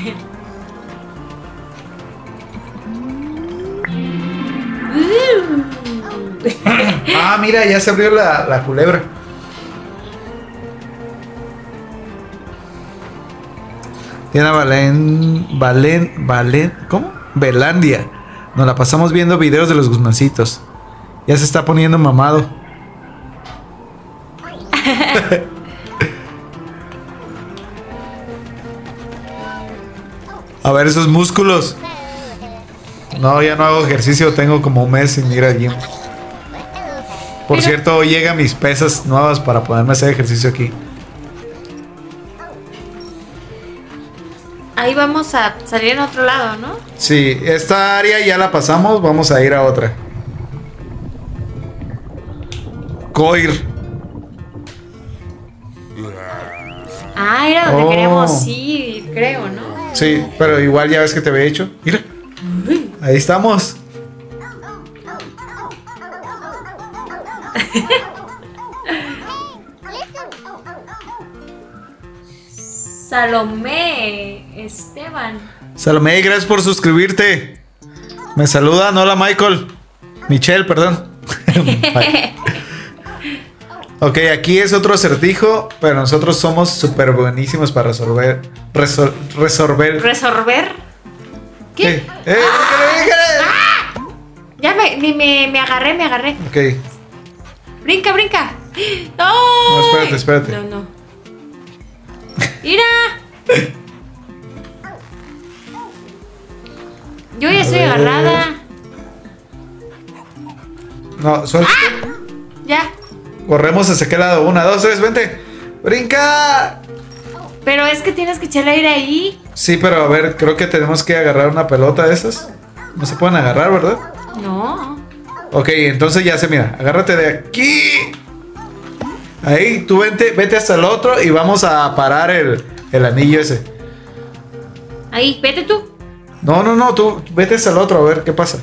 Ah, mira, ya se abrió la, la culebra. Diana Valen, Valen, Valen, ¿cómo? Belandia. Nos la pasamos viendo videos de los guzmancitos. Ya se está poniendo mamado. A ver esos músculos. No, ya no hago ejercicio, tengo como un mes sin ir al gym. Por Pero- cierto, hoy llegan mis pesas nuevas para poderme hacer ejercicio aquí. Ahí vamos a salir en otro lado, ¿no? Sí, esta área ya la pasamos, vamos a ir a otra. Coir. Ah, era donde Oh. queremos ir, creo, ¿no? Sí, pero igual ya ves que te había hecho. Mira. Ahí estamos. Salomé, Esteban. Salomé, gracias por suscribirte. Me saludan, hola Michael. Michelle, perdón. Ok, aquí es otro acertijo, pero nosotros somos súper buenísimos para resolver. Resol, resolver. ¿Resolver? ¿Qué? Eh, eh, bríncale, bríncale. Ya me, me, me, me agarré, me agarré. Ok, Brinca, brinca. ¡No! No, espérate, espérate. No, no. ¡Mira! Yo ya estoy ver. agarrada. no, suéltate. Ya. Corremos hacia qué lado. Una, dos, tres, vente. ¡Brinca! Pero es que tienes que echar aire ahí. Sí, pero a ver, creo que tenemos que agarrar una pelota de estas. No se pueden agarrar, ¿verdad? No. Ok, entonces ya se mira. Agárrate de aquí. Ahí, tú vente, vete hasta el otro y vamos a parar el, el anillo ese. Ahí, vete tú. No, no, no, tú vete hasta el otro a ver qué pasa.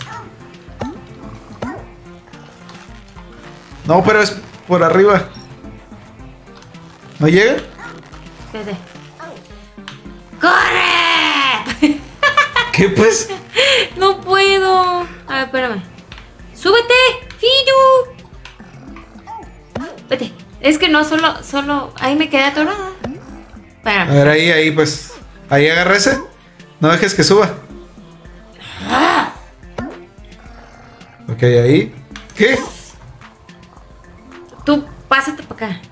No, pero es por arriba. ¿No llega? Vete. ¡Corre! ¿Qué pues? No puedo. A ver, espérame. ¡Súbete! ¡Fiyu! Vete. Es que no, solo, solo. Ahí me quedé atorada. Espérame. A ver, ahí, ahí, pues. Ahí agarra ese. No dejes que suba. Ah. Ok, ahí. ¿Qué? Tú, pásate para acá.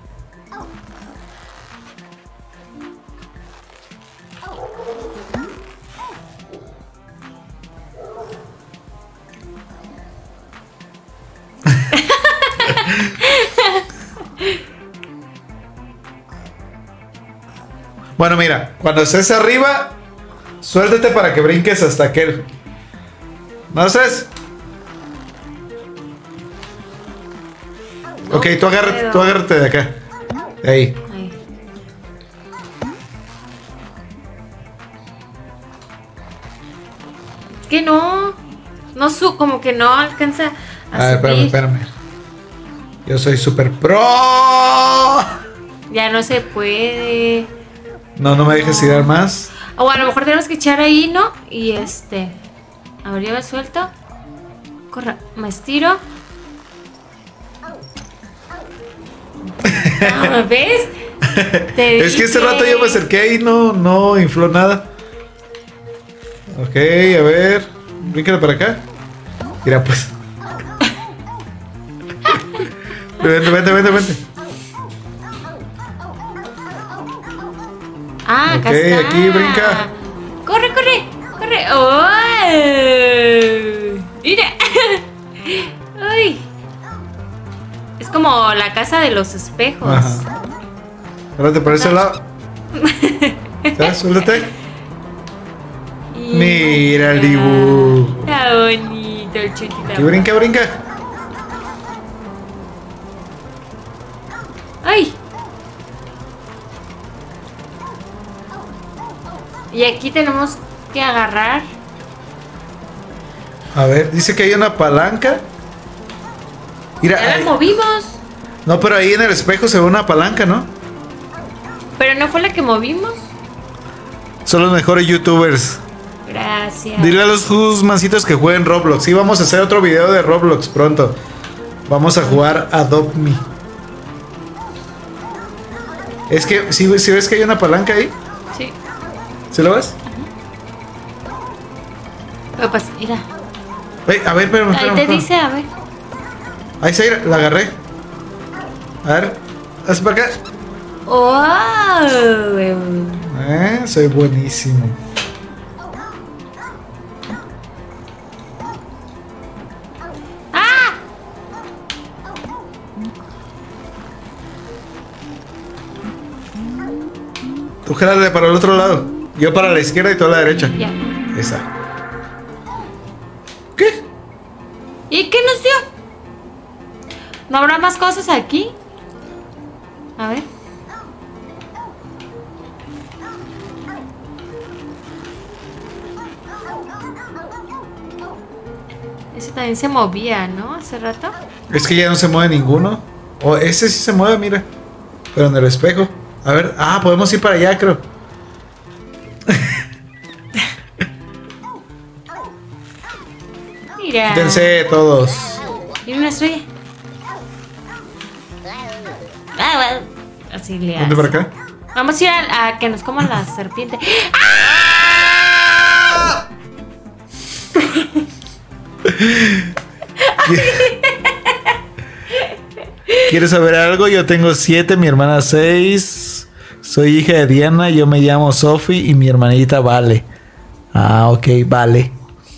Bueno, mira, cuando estés arriba, suéltate para que brinques hasta aquel. ¿No haces? No ok, tú agárrate, puedo. tú agárrate de acá. De ahí. Ahí. Es que no. No su, como que no alcanza a A ver, espérame, subir. espérame. Yo soy super pro. Ya no se puede. No, no me dejes No. tirar más. O a lo mejor tenemos que echar ahí, ¿no? Y este. A ver, ya me suelto. Corre, me estiro. Ah, ¿ves? Te Es que este dije. rato yo me acerqué y no, no infló nada. Ok, a ver. Bríncale para acá. Mira, pues. Vente, vente, vente, vente. Ah, acá Ok, está. aquí brinca. Corre, corre, corre. ¡Oh! Mira. Ay. Es como la casa de los espejos. Ajá. Espérate por ese lado. ¿Ya? Suéltate. Y- Mira el dibujo. Está bonito el chutito. Aquí brinca, brinca. ¡Ay! Y aquí tenemos que agarrar. A ver, dice que hay una palanca. Mira, Ya ahí- la movimos. no, pero ahí en el espejo se ve una palanca, ¿no? Pero no fue la que movimos. Son los mejores youtubers. Gracias. Dile a los tus mancitos que jueguen Roblox. Sí, vamos a hacer otro video de Roblox pronto. Vamos a jugar Adopt Me. Es que, si ¿sí, sí ves que hay una palanca ahí? Sí. ¿Sí lo ves? Pero pues, mira. Ey, a ver, espérame, Ahí espérame, te espérame. dice, a ver. Ahí está, mira, la agarré. A ver, haz para acá. ¡Oh! Eh, soy buenísimo. ¡Ah! Tú jálale para el otro lado. Yo para la izquierda y tú a la derecha. Ya. Esa. ¿Qué? ¿Y qué nos dio? ¿No habrá más cosas aquí? A ver. Ese también se movía, ¿no? Hace rato. Es que ya no se mueve ninguno. O ese sí se mueve, mira. Pero en el espejo. A ver, ah, podemos ir para allá, creo. Mira. Quítense todos. Y una estrella. Ah, bueno. Así le Vente hace. para acá. Vamos a ir a, a que nos coman la serpiente. ¿Quieres saber algo? Yo tengo siete, mi hermana seis. Soy hija de Diana, yo me llamo Sophie y mi hermanita Vale. Ah, ok, Vale.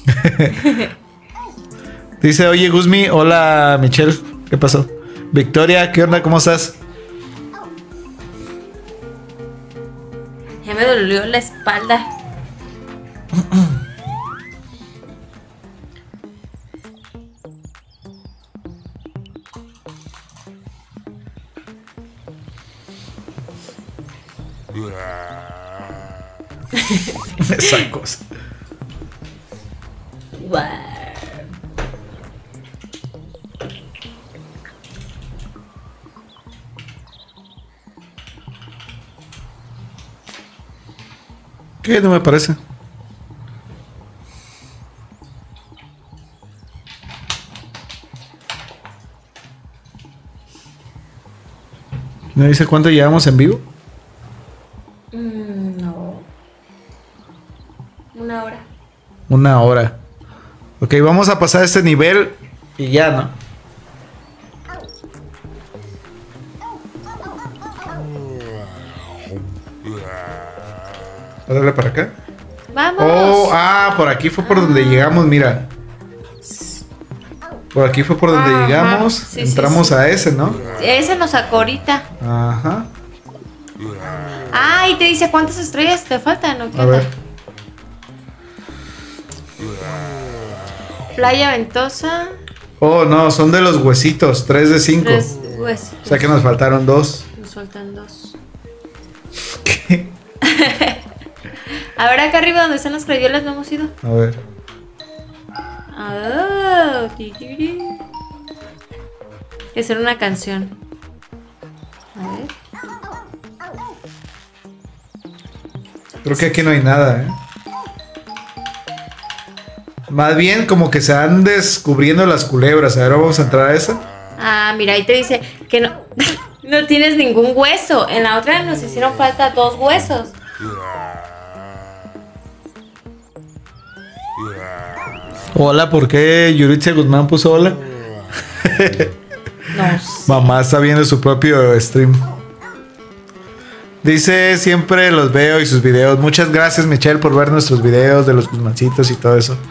Dice, oye Guzmi, hola Michelle, ¿qué pasó? Victoria, ¿qué onda? ¿Cómo estás? Ya me dolió la espalda. Esa cosa. ¿Qué? No me parece. ¿No dice cuánto llevamos en vivo? Mm, no. Una hora. Una hora. Ok, vamos a pasar este nivel y ya, ¿no? Dale para acá. Vamos. Oh, ah, por aquí fue por donde Ah. llegamos, mira. Por aquí fue por donde Ajá. llegamos. Sí, Entramos sí, sí. a ese, ¿no? Ese nos sacó ahorita. Ajá. Ah, y te dice cuántas estrellas te faltan, ¿o qué A ver. onda? Playa Ventosa. Oh, no, son de los huesitos. Tres de cinco. Tres huesitos. O sea que nos faltaron dos. Nos faltan dos. ¿Qué? A ver, acá arriba donde están las crayolas no hemos ido. A ver. Ah, ti, ti, ti. Es una canción. A ver. Creo que aquí no hay nada, ¿eh? Más bien como que se van descubriendo las culebras. A ver, vamos a entrar a esa. Ah, mira, ahí te dice que no, no tienes ningún hueso. En la otra nos hicieron falta dos huesos. Hola, ¿por qué Yuritzia Guzmán puso hola? No sé. Mamá está viendo su propio stream. Dice, siempre los veo y sus videos. Muchas gracias, Michelle, por ver nuestros videos de los Guzmancitos y todo eso.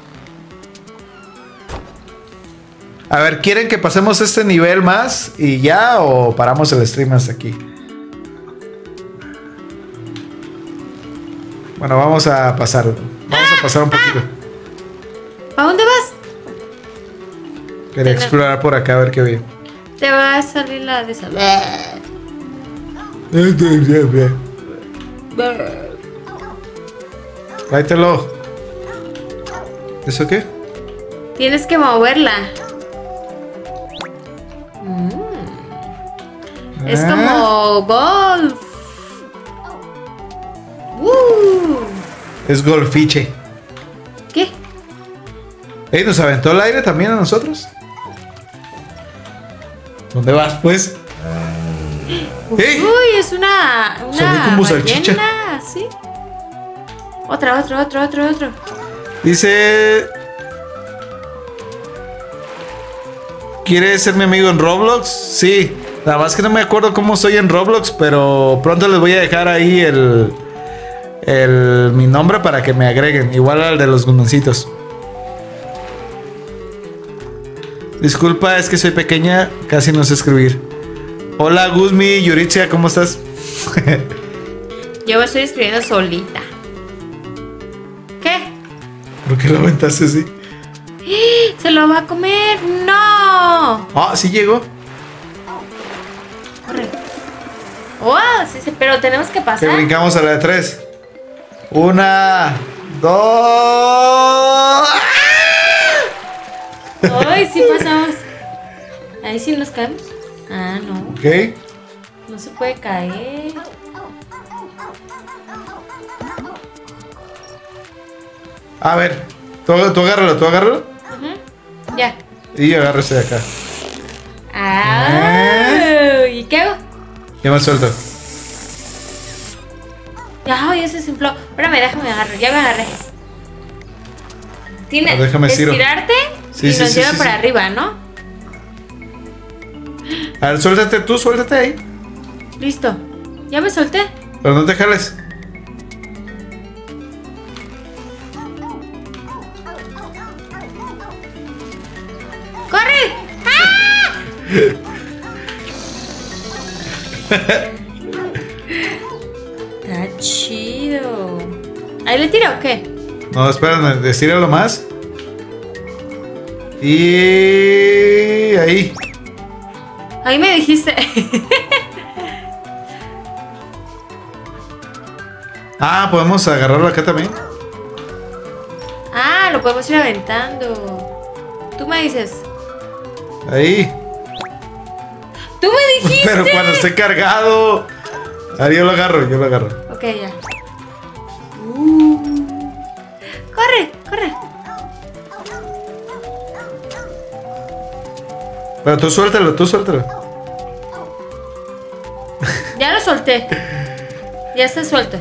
A ver, ¿quieren que pasemos este nivel más y ya o paramos el stream hasta aquí? Bueno, vamos a pasar. Vamos a pasar un poquito. ¿A dónde vas? Quería explorar por acá a ver qué había. Te va a salir la de esa. Tráetelo. ¿Eso qué? Tienes que moverla. Mm. Es Ah. como golf. Uh. Es golfiche. ¿Qué? Ey, ¿nos aventó el aire también a nosotros? ¿Dónde vas, pues? ¡Ey! Uy, es una, Sonó una como salchicha. ballena, ¿sí? Otra, otro, otro, otro, otro. Dice... ¿Quieres ser mi amigo en Roblox? Sí. Nada más que no me acuerdo cómo soy en Roblox, pero pronto les voy a dejar ahí el... el mi nombre para que me agreguen. Igual al de los Guzmancitos. Disculpa, es que soy pequeña, casi no sé escribir. Hola Guzmi, Yuritzia, ¿cómo estás? Yo me estoy escribiendo solita. ¿Qué? ¿Por qué lo aventaste así? ¿Se lo va a comer? ¡No! Ah, sí llegó. Corre. Oh, sí, sí, pero tenemos que Que pasar. brincamos a la de tres. Una, dos. Ay, sí pasamos. Ahí sí nos caemos. Ah, no. Ok. No se puede caer. A ver, tú, tú agárralo, tú agárralo. Ujú. Ya. Y agárrese de acá. Ah, ¿y qué hago? Ya me suelto. Ya, ya se desinfló. Espérame, déjame agarrar. Ya me agarré. Tiene Ah, déjame que estiro. estirarte Sí, y sí, nos sí, lleva sí, para sí. arriba, ¿no? A ver, suéltate tú, suéltate ahí. Listo. Ya me solté. Pero no te jales. ¡Corre! Está chido. ¿Ahí le tira o qué? No, espérame, estíralo más. Y ahí. Ahí me dijiste. Ah, podemos agarrarlo acá también. Ah, lo podemos ir aventando. Tú me dices. Ahí. Tú me dijiste. Pero cuando esté cargado. A ver, yo lo agarro, yo lo agarro. Ok, ya. Uh. Corre, corre. Pero tú suéltalo, tú suéltalo. Ya lo solté. Ya está suelto.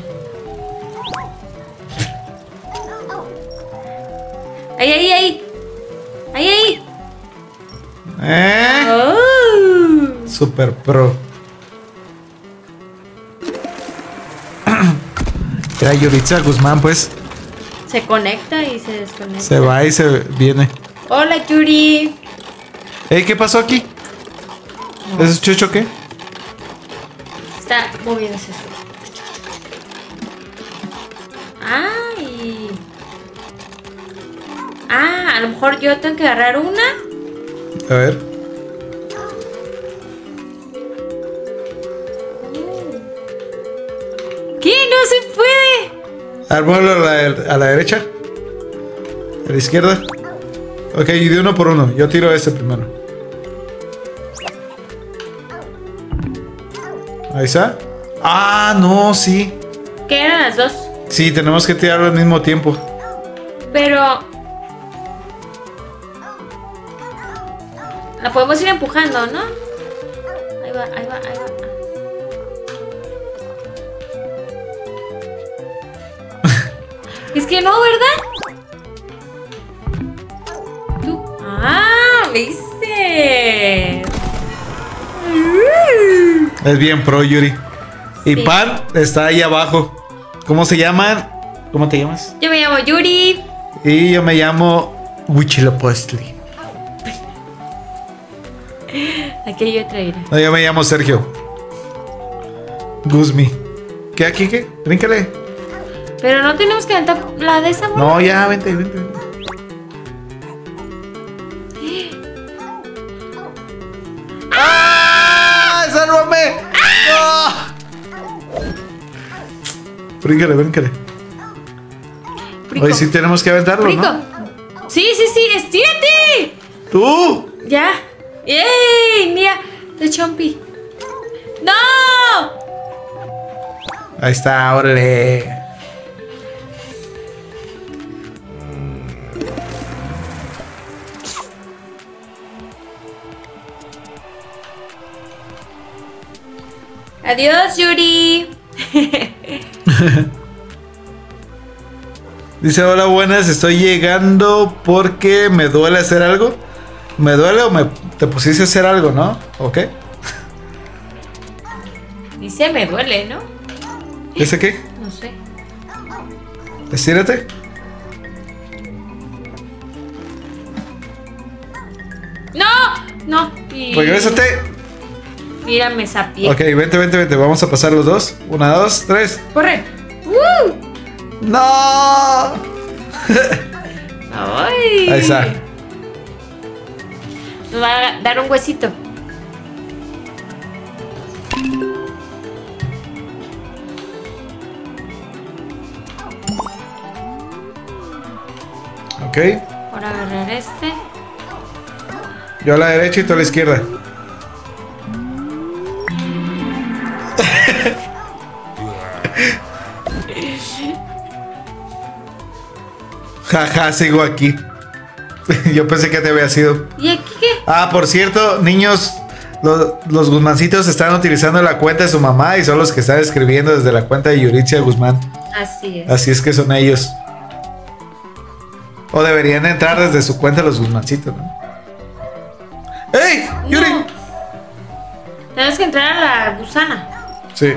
Ahí, ahí, ahí. Ahí, ahí. ¿Eh? Oh. Super pro. Era Yuritza Guzmán, pues. Se conecta y se desconecta. Se va y se viene. Hola, Yuri. Ey, ¿qué pasó aquí? No. ¿Es Chucho qué? Está moviéndose. Ay. Ah, a lo mejor yo tengo que agarrar una. A ver. ¿Qué? No se puede. Árbol a la, a la derecha. A la izquierda. Ok, y de uno por uno. Yo tiro este primero. Ahí está. Ah, no, sí. ¿Qué eran las dos? Sí, tenemos que tirarlo al mismo tiempo. Pero la podemos ir empujando, ¿no? Ahí va, ahí va, ahí va. Es que no, ¿verdad? Tú. Ah, ¿viste? Es bien pro, Yuri. Y Sí. Pan está ahí abajo. ¿Cómo se llaman? ¿Cómo te llamas? Yo me llamo Yuri. Y yo me llamo Huitzilopochtli. Aquí hay otra ira. No, yo me llamo Sergio. Guzmi. ¿Qué aquí qué? Bríncale. Pero no tenemos que aventar la de esa bola. No, ya, vente, vente, vente. ¡Ah! ¡Sálvame! ¡No! Bríncale, bríncale. Prico. Hoy sí tenemos que aventarlo, Prico. ¿no? Sí, sí, sí, estírate. ¡Tú! Ya. ¡Ey! Mira, de Chompi. ¡No! Ahí está, órale. Adiós, Yuri. Dice, hola, buenas, estoy llegando porque me duele hacer algo. ¿Me duele o me te pusiste a hacer algo, no? ¿Ok? Dice, me duele, ¿no? ¿Ese qué? No sé. Estírate. ¡No! No. Y... Regrésate. Mira, me sapié. Ok, vente, vente, vente. Vamos a pasar los dos. Una, dos, tres. Corre. ¡Uh! ¡No! ¡Ay! Ahí está. Nos va a dar un huesito. Ok. Por agarrar este. Yo a la derecha y tú a la izquierda. Jaja, sigo aquí. Yo pensé que te había sido. ¿Y aquí qué? Ah, por cierto, niños, los, los Guzmancitos están utilizando la cuenta de su mamá y son los que están escribiendo desde la cuenta de Yuritzia Guzmán. Así es. Así es que son ellos. O deberían entrar desde su cuenta los Guzmancitos, ¿no? ¡Ey! ¡Yuri! No. Tenemos que entrar a la gusana. Sí.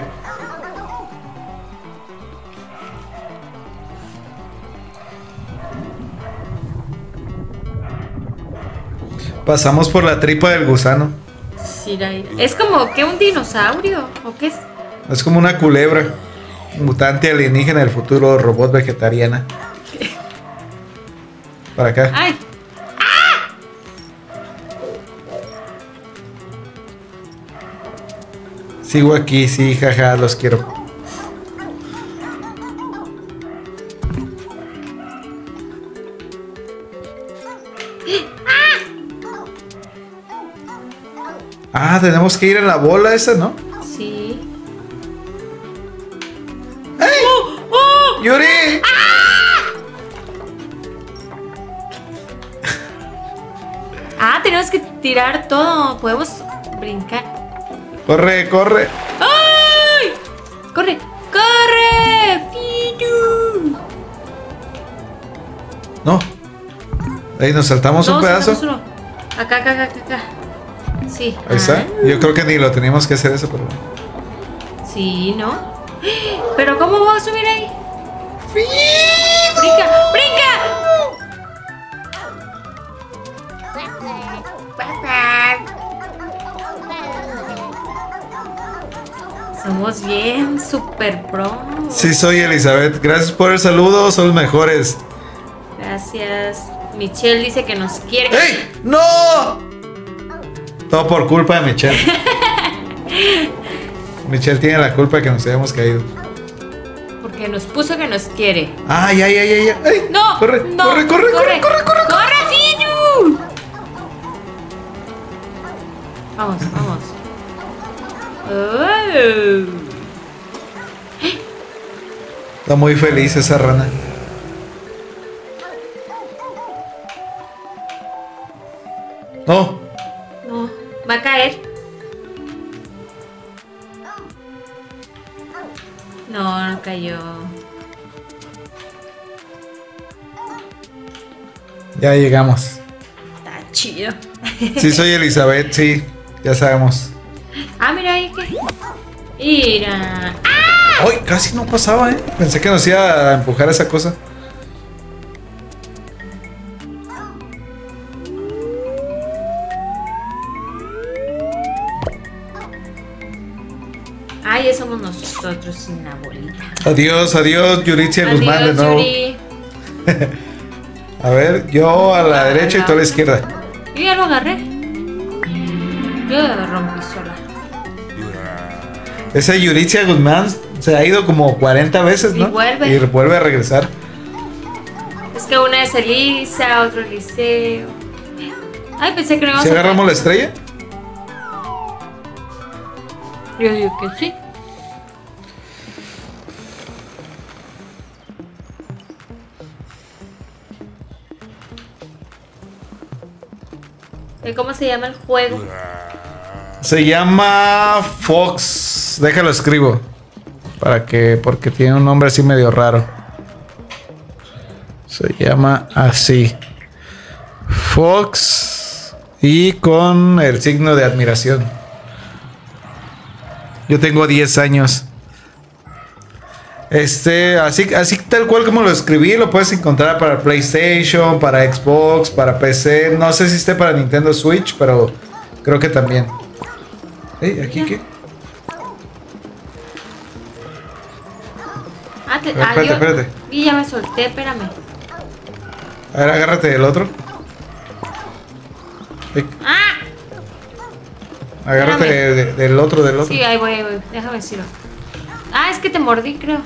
Pasamos por la tripa del gusano. Sí, la- es como que un dinosaurio. ¿O qué es? Es como una culebra. Mutante alienígena del futuro, robot vegetariana. Para acá. ¡Ay! Sigo aquí, sí, jaja, los quiero. Ah, tenemos que ir en la bola esa, ¿no? Sí. ¡Ey! ¡Oh! ¡Oh! ¡Yuri! tenemos que tirar todo. Podemos brincar. Corre, corre. ¡Ay! ¡Corre! ¡Corre! ¡Fidu! No. Ahí nos saltamos No, un pedazo. saltamos uno. Acá, acá, acá, acá. Sí. Ahí está. Ah. Yo creo que ni lo teníamos que hacer eso, pero. Sí, ¿no? ¿Pero cómo voy a subir ahí? ¡Brinca! ¡Brinca! Somos bien super pro. Sí, soy Elizabeth. Gracias por el saludo. Son los mejores. Gracias. Michelle dice que nos quiere. ¡Ey! ¡No! Todo por culpa de Michelle. Michelle tiene la culpa de que nos hayamos caído. Porque nos puso que nos quiere. ¡Ay, ay, ay, ay! ay. ¡No! ¡Corre, no, corre, corre, corre, corre, corre! ¡Corre, Fiyu! Vamos, vamos. Oh. Está muy feliz esa rana. No. No, va a caer. No, no cayó. Ya llegamos. Está chido. Sí, soy Elizabeth, sí. Ya sabemos. Ah, mira ahí que. Mira. ¡Ay! Casi no pasaba, ¿eh? Pensé que nos iba a empujar esa cosa. Ah, ya somos nosotros sin la bolita. Adiós, adiós, Yuritzia Guzmán de Adiós, nuevo. Yuri. A ver, yo a la derecha y tú a la izquierda. Yo ya lo agarré. Yo lo rompí sola. Ese Yuritzia Guzmán se ha ido como cuarenta veces, ¿no? Y vuelve. Y vuelve a regresar. Es que una es Elisa, otro Eliseo. Ay, pensé que no íbamos ¿Si a agarramos la estrella? Yo digo que sí. ¿Cómo se llama el juego? Se llama Fox. Déjalo escribo. Para que. Porque tiene un nombre así medio raro. Se llama así. Fox. Y con el signo de admiración. Yo tengo diez años. Este, así, así tal cual como lo escribí, lo puedes encontrar para PlayStation, para Xbox, para P C. No sé si esté para Nintendo Switch, pero creo que también. Ey, ¿aquí qué? Ah, te, A ver, ah, espérate, yo- espérate. Y ya me solté, espérame. A ver, agárrate del otro. Ey, ¡Ah! agárrate Espérame. de- del otro, del otro. Sí, ahí voy, ahí voy. Déjame decirlo. Ah, es que te mordí, creo.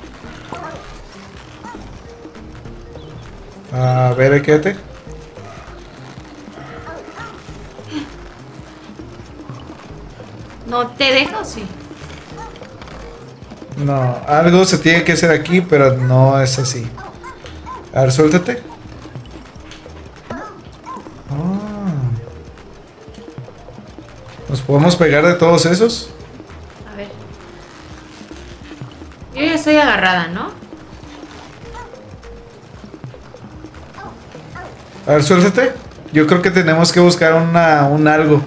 A ver, ahí quédate. ¿No te dejo o sí? No, algo se tiene que hacer aquí, pero no es así. A ver, suéltate. Ah. ¿Nos podemos pegar de todos esos? A ver. Yo ya estoy agarrada, ¿no? A ver, suéltate. Yo creo que tenemos que buscar una, un algo.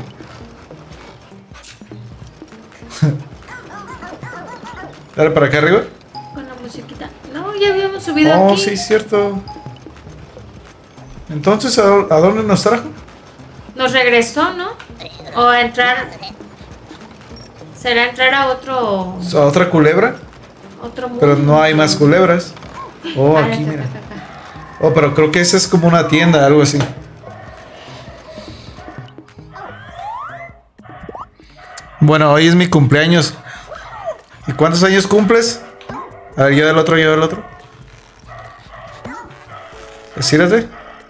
Dale para acá arriba. Con la musiquita. No, ya habíamos subido Oh, aquí. sí, es cierto. Entonces, ¿a, dó- a dónde nos trajo? Nos regresó, ¿no? O a entrar. ¿Será entrar a otro. ¿A otra culebra? Otro mundo? Pero no hay más culebras. Oh, Ah, aquí, acá, mira. acá, acá. Oh, pero creo que esa es como una tienda, algo así. Bueno, hoy es mi cumpleaños. ¿Y cuántos años cumples? A ver, yo del otro, yo del otro. Decírate.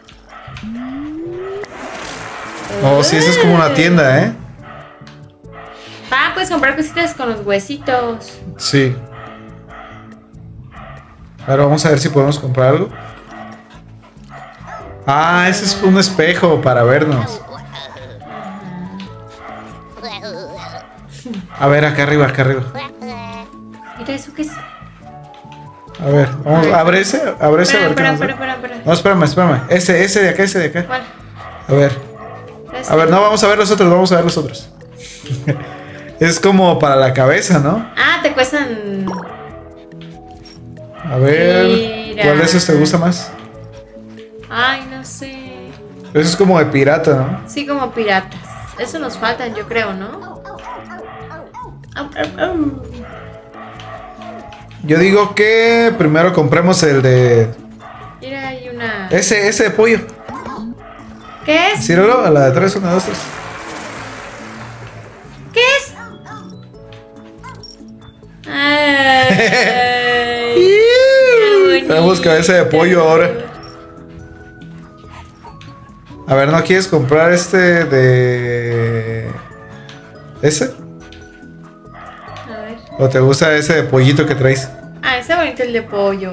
Oh, sí, esa es como una tienda, ¿eh? Ah, puedes comprar cositas con los huesitos. Sí. Ahora vamos a ver si podemos comprar algo. Ah, ese es un espejo para vernos. A ver, acá arriba, acá arriba. Mira, ¿eso qué es? A ver, vamos, A ver. abre ese, abre ese, a Espera, ver qué espera, nos da. espera, espera, espera. No, espérame, espérame. Ese, ese de acá, ese de acá. ¿Cuál? A ver. Este. A ver, no, vamos a ver los otros, vamos a ver los otros. Es como para la cabeza, ¿no? Ah, te cuestan. A ver, Mira. ¿cuál de esos te gusta más? Ay, no sé. Eso es como de pirata, ¿no? Sí, como piratas. Eso nos faltan, yo creo, ¿no? Au, au, au. Yo digo que primero compremos el de... Mira, hay una. Ese, ese de pollo. ¿Qué es? Círalo a la de tres, una, dos, tres. ¿Qué es? Ay, qué Tenemos cabeza de pollo ahora. A ver, ¿no quieres comprar este de... ese? A ver. ¿O te gusta ese de pollito que traes? Ah, está bonito el de pollo.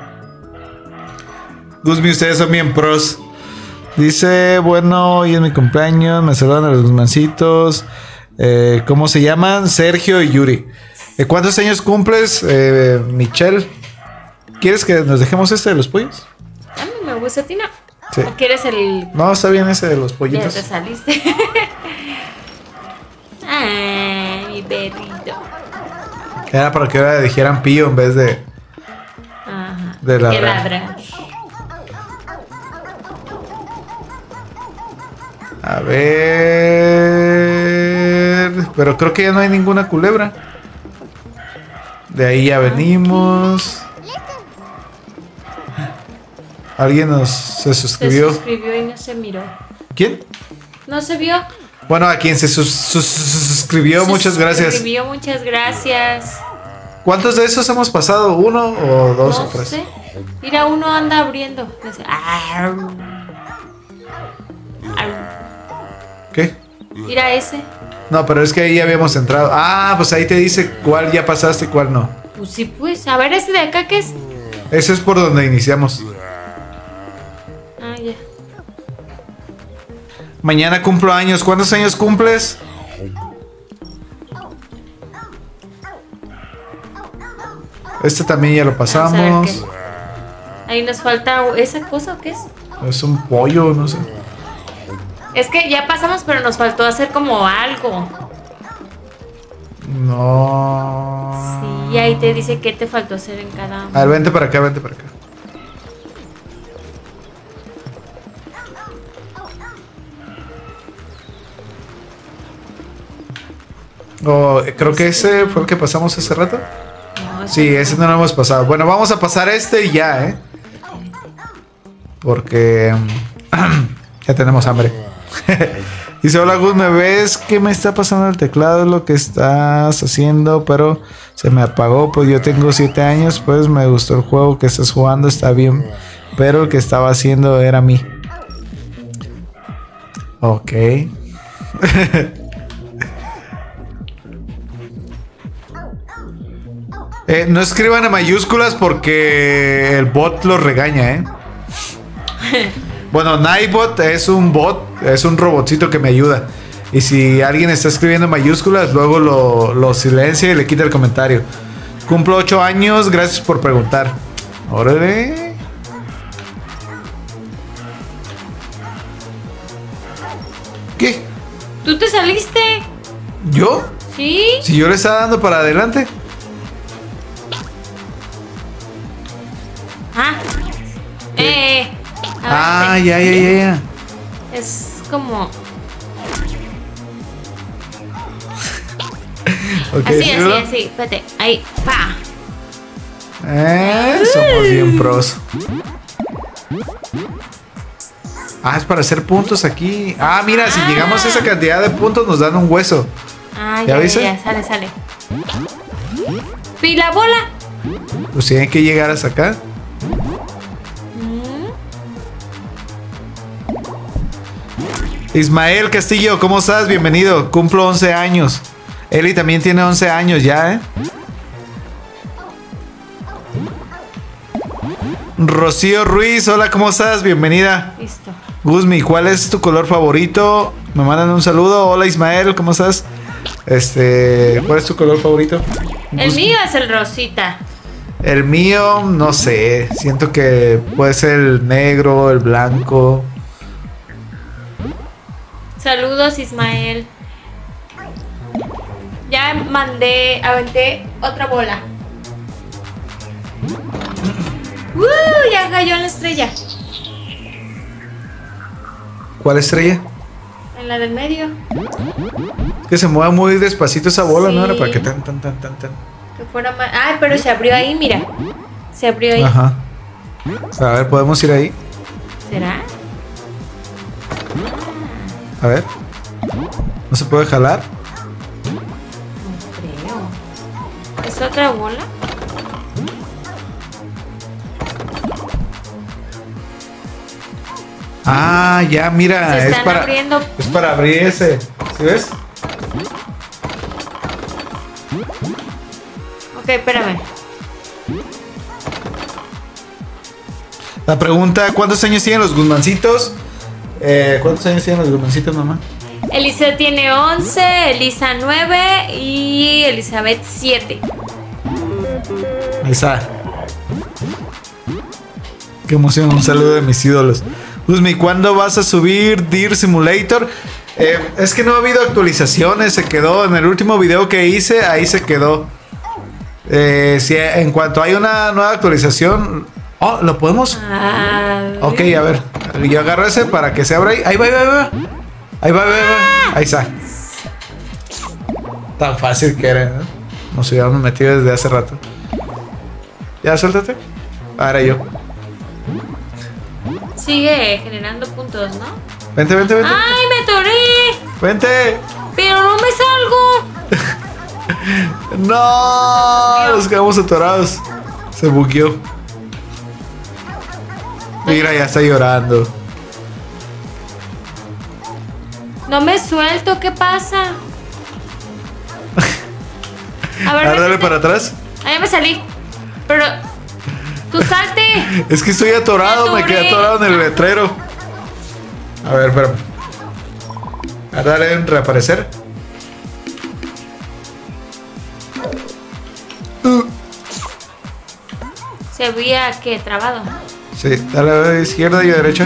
Guzmi, ustedes son bien pros. Dice, bueno, hoy es mi cumpleaños, me saludan a los Guzmancitos. Eh, ¿Cómo se llaman? Sergio y Yuri. Eh, ¿Cuántos años cumples, eh, Michelle? ¿Quieres que nos dejemos este de los pollos? A mí me gusta, Tina. Sí. ¿O quieres el...? No, está bien ese de los Ya pollitos. te saliste. Ay, mi perrito. Era para que ahora dijeran pío en vez de... Ajá. De ladrar. Que ladrar. A ver... Pero creo que ya no hay ninguna culebra. De ahí ya venimos. Alguien nos se Se suscribió. suscribió y no se miró. ¿Quién? ¿No se vio? Bueno, a quien se sus- sus- suscribió, muchas Se gracias. suscribió, muchas gracias. ¿Cuántos de esos hemos pasado? ¿Uno o dos No o tres? sé. Mira, uno anda abriendo. Dice, "Arr". Arr. ¿Qué? Mira ese. No, pero es que ahí ya habíamos entrado. Ah, pues ahí te dice cuál ya pasaste y cuál no. Pues sí, pues. A ver, ese de acá, ¿qué es? Ese es por donde iniciamos. Ah, ya. Mañana cumplo años. ¿Cuántos años cumples? Este también ya lo Vamos a ver pasamos. qué. Ahí nos falta esa cosa, ¿o qué es? Es un pollo, no sé. Es que ya pasamos, pero nos faltó hacer como algo. No. Sí, ahí te dice qué te faltó hacer en cada uno. A ver, vente para acá, vente para acá. Oh, creo que ese fue el que pasamos hace rato. No, Sí, ese no lo hemos pasado. Bueno, vamos a pasar este y ya, ¿eh? Porque ya tenemos hambre. Dice, hola Gus, ¿me ves? ¿Qué me está pasando el teclado? Es lo que estás haciendo, pero se me apagó. Pues yo tengo siete años, pues me gustó el juego que estás jugando, está bien. Pero el que estaba haciendo era a mí. Ok. Eh, no escriban en mayúsculas porque el bot los regaña, ¿eh? Bueno, Nightbot es un bot, es un robotcito que me ayuda. Y si alguien está escribiendo en mayúsculas, luego lo, lo silencia y le quita el comentario. Cumplo ocho años, gracias por preguntar. Órale. ¿Qué? ¿Tú te saliste? ¿Yo? ¿Sí? Si yo le estaba dando para adelante. Ah. Eh. Ah, avance. ya, ya, ya, ya. Es como. Ok, así, ¿sí, así, verdad? así. Espérate. Ahí. Pa. Eh, somos bien pros. Ah, es para hacer puntos aquí. Ah, mira, si llegamos a esa cantidad de puntos nos dan un hueso. Ah, ¿Ya ya, viste? ya, ya, sale, sale. ¿Y la bola? Pues tienen que llegar hasta acá. Ismael Castillo, ¿cómo estás? Bienvenido. Cumplo once años. Eli también tiene once años ya, ¿eh? Rocío Ruiz, hola, ¿cómo estás? Bienvenida. Listo. Guzmi, ¿cuál es tu color favorito? Me mandan un saludo. Hola Ismael, ¿cómo estás? Este, ¿cuál es tu color favorito? El Gus- mío es el rosita. El mío, no sé. Siento que puede ser el negro, el blanco. Saludos, Ismael. Ya mandé, aventé otra bola. ¡Uh! Ya cayó en la estrella. ¿Cuál estrella? En la del medio. Que se mueva muy despacito esa bola, Sí. ¿no? Era para que tan, tan, tan, tan, tan. Que fuera más. Ay, pero se abrió ahí, mira. Se abrió ahí. Ajá. A ver, ¿podemos ir ahí? ¿Será? A ver. ¿No se puede jalar? No creo. ¿Es otra bola? Ah, ya, mira. Se Es están para, abriendo. es para abrir ese. ¿Sí ves? Ok, espérame. La pregunta, ¿cuántos años tienen los Guzmancitos? Eh, ¿Cuántos años tienen los Guzmancitos, mamá? Elisa tiene once, Elisa nueve y Elizabeth siete. Esa. Qué emoción, un saludo de mis ídolos. Guzmi, ¿cuándo vas a subir Deer Simulator? Eh, es que no ha habido actualizaciones, se quedó en el último video que hice, ahí se quedó. Eh, si en cuanto hay una nueva actualización... Oh, ¿lo podemos? Ay. Ok, a ver. Yo agarro ese para que se abra ahí. Ahí va, ahí va, ahí va. Ahí va, ahí va, ahí va. Ahí está. Tan fácil que era, ¿no? Nos hubiéramos metido desde hace rato. Ya, suéltate. Ahora yo. Sigue generando puntos, ¿no? Vente, vente, vente. ¡Ay, me atoré! Vente. Pero no me salgo. No, nos quedamos atorados. Se bugueó. Mira, ya está llorando. No me suelto, ¿qué pasa? A ver, Ahora dale métete. para atrás. Ah, ya me salí. Pero. ¡Tú salte! Es que estoy atorado, me atoré. quedé atorado en el letrero. A ver, espérame. Ahora dale en reaparecer. Se había que trabado. Sí, dale a la izquierda y a derecha.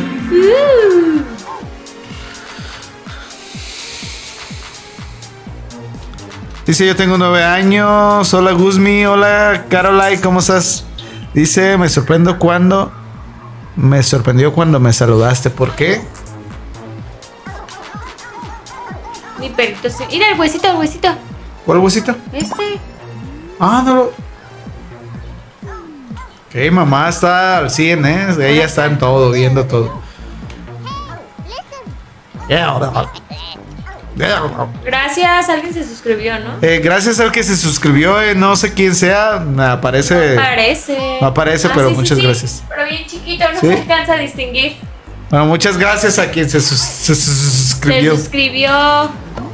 Dice, yo tengo nueve años. Hola Guzmi, hola Caroline, ¿cómo estás? Dice, me sorprendo cuando... Me sorprendió cuando me saludaste. ¿Por qué? Mi perrito se. Mira el huesito, el huesito. ¿Cuál huesito? Este. Ah, no lo... Ok, mamá está al cien, ¿eh? Ella está en todo, viendo todo. Gracias, alguien se suscribió, ¿no? Eh, gracias al que se suscribió, eh, no sé quién sea, me aparece... Parece. No aparece, pero muchas gracias. Pero bien chiquito, no ¿Sí? se alcanza a distinguir. Bueno, muchas gracias a quien se, sus- se sus- suscribió. Se suscribió.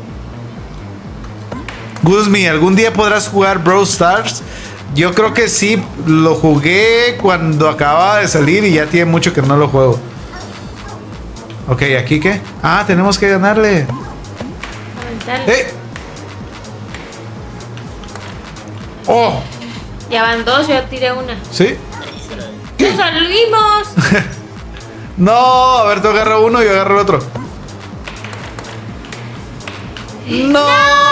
Guzmi, ¿algún día podrás jugar Brawl Stars? Yo creo que sí, lo jugué cuando acababa de salir y ya tiene mucho que no lo juego. Ok, ¿aquí qué? Ah, tenemos que ganarle. Aventarle. ¡Eh! ¡Oh! Ya van dos, yo tiré una. ¿Sí? ¡Nos salimos! No, a ver, tú agarra uno y yo agarro el otro. ¡No!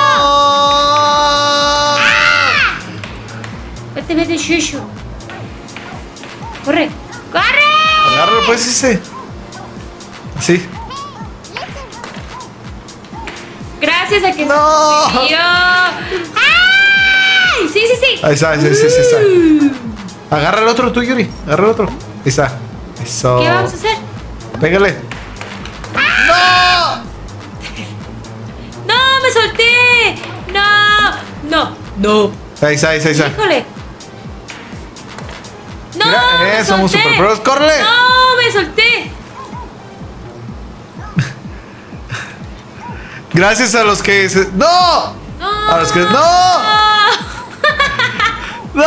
Vete, vete, shushu. Corre, corre. Agárralo pues ese. Sí. Gracias a que No. se suscribió. ¡Ay! Sí, sí, sí. Ahí está, sí, sí, sí está. Agarra el otro tú, Yuri. Agarra el otro. Ahí está. Eso. ¿Qué vamos a hacer? Pégale. ¡No! ¡Me solté! ¡No! ¡No! ¡No! Ahí está, ahí está, ahí está. ¡Híjole! ¡No! Mira, me eh, somos solté. super pros. ¡Córrele! ¡No! ¡Me solté! Gracias a los que se... ¡No! ¡No! A los que... ¡No! ¡No!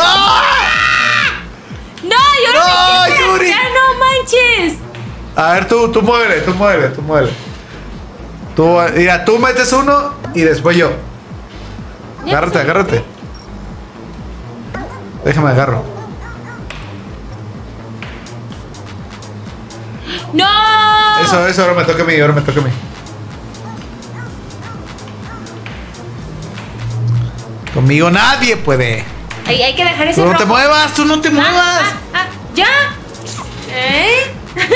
¡No! ¡Yo no, ¡No, me quiero Yuri! arrancar, ¡no manches! A ver, tú, tú muévele, tú muévele, tú muévele. Tú, mira, tú metes uno y después yo. Ya, Agárrate, sí. agárrate. Déjame agarro. ¡No! Eso, eso, ahora me toca a mí, ahora me toca a mí. Conmigo nadie puede. Hay, hay que dejar ese Tú no te rojo. muevas, tú no te Ah, muevas. ah, ah, ¡ya! ¿Eh?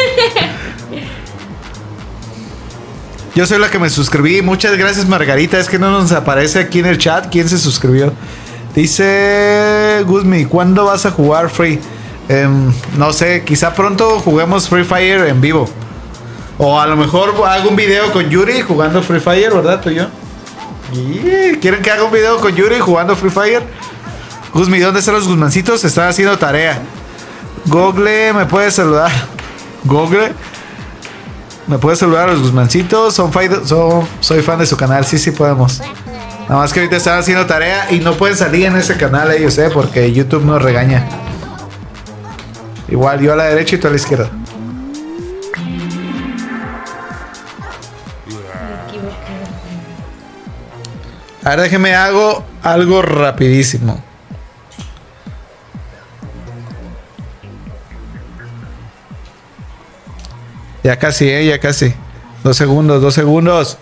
Yo soy la que me suscribí. Muchas gracias, Margarita. Es que no nos aparece aquí en el chat quién se suscribió. Dice Guzmi, ¿cuándo vas a jugar Free? Eh, no sé, quizá pronto juguemos Free Fire en vivo. O a lo mejor hago un video con Yuri jugando Free Fire, ¿verdad? Tú y yo. Yeah. ¿Quieren que haga un video con Yuri jugando Free Fire? Guzmi, ¿dónde están los Guzmancitos? Están haciendo tarea. Google, ¿me puedes saludar? Google, ¿me puedes saludar a los Guzmancitos? Son, son, soy fan de su canal, sí, sí podemos. Nada más que ahorita están haciendo tarea y no pueden salir en ese canal ellos, ¿eh? Porque YouTube nos regaña. Igual, yo a la derecha y tú a la izquierda. A ver, déjeme hago algo rapidísimo. Ya casi, eh, ya casi. Dos segundos, dos segundos.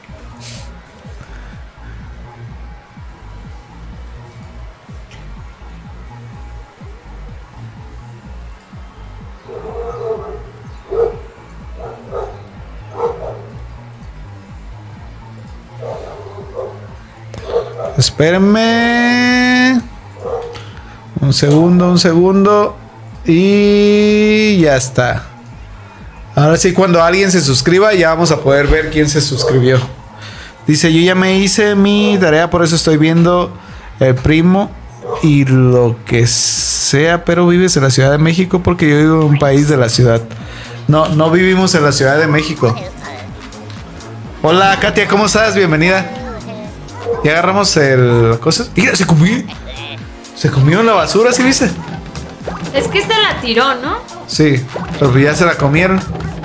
Espérenme. Un segundo, un segundo. Y ya está. Ahora sí, cuando alguien se suscriba, ya vamos a poder ver quién se suscribió. Dice, yo ya me hice mi tarea, por eso estoy viendo El Primo y lo que sea, pero vives en la Ciudad de México, porque yo vivo en un país de la ciudad. No, no vivimos en la Ciudad de México. Hola, Katia, ¿cómo estás? Bienvenida. Y agarramos el... cosas. Mira, se comió. Se comió en la basura, ¿sí viste? Es que esta la tiró, ¿no? Sí, pero ya se la comieron.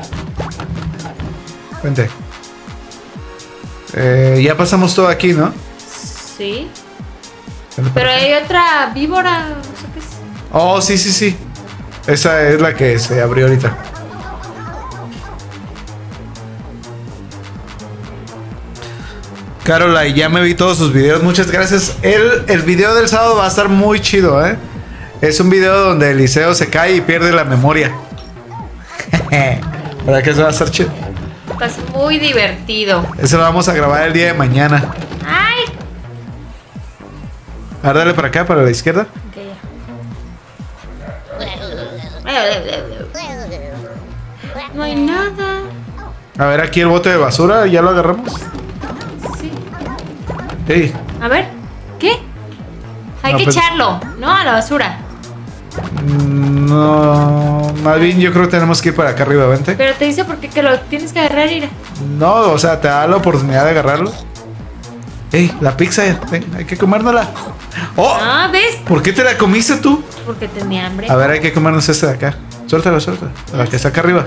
Vente. Eh, ya pasamos todo aquí, ¿no? Sí. Vente para Pero acá. hay otra víbora, no sé qué es. Oh, sí, sí, sí. Esa es la que se abrió ahorita. Caroline, ya me vi todos sus videos. Muchas gracias. El, el video del sábado va a estar muy chido, ¿eh? Es un video donde Eliseo se cae y pierde la memoria. ¿Verdad que eso va a estar chido? Va a ser muy divertido. Eso lo vamos a grabar el día de mañana. ¡Ay! A ver, dale para acá, para la izquierda. Ok, ya. No hay nada. A ver, aquí el bote de basura, ya lo agarramos. Sí. Ey, A ver, ¿qué? Hay No, que pues- echarlo, ¿no? A la basura. no, más bien yo creo que tenemos que ir para acá arriba, vente. Pero te dice por qué que lo tienes que agarrar, Ira. No, o sea, te da la oportunidad de agarrarlo. Ey, la pizza, ven, hay que comérnosla. Oh, Ah, ¿ves? ¿por qué te la comiste tú? Porque tenía hambre. A ver, hay que comernos esta de acá. Suéltala, suéltala. La que está acá arriba.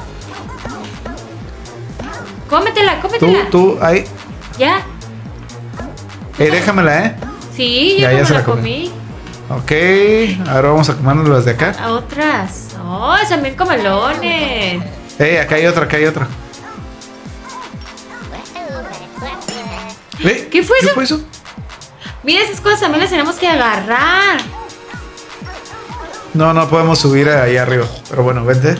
Cómetela, Tú, cómetela. tú, ahí. Ya. Ey, déjamela, ¿eh? Sí, yo Ya, no ya me se la la comí. Ok, ahora vamos a comernos las de acá. A otras. Oh, son bien comelones. Ey, acá hay otra, acá hay otra. Ey, ¿Qué fue eso? ¿Qué fue eso? Mira, esas cosas también las tenemos que agarrar. No, no podemos subir ahí arriba. Pero bueno, vente.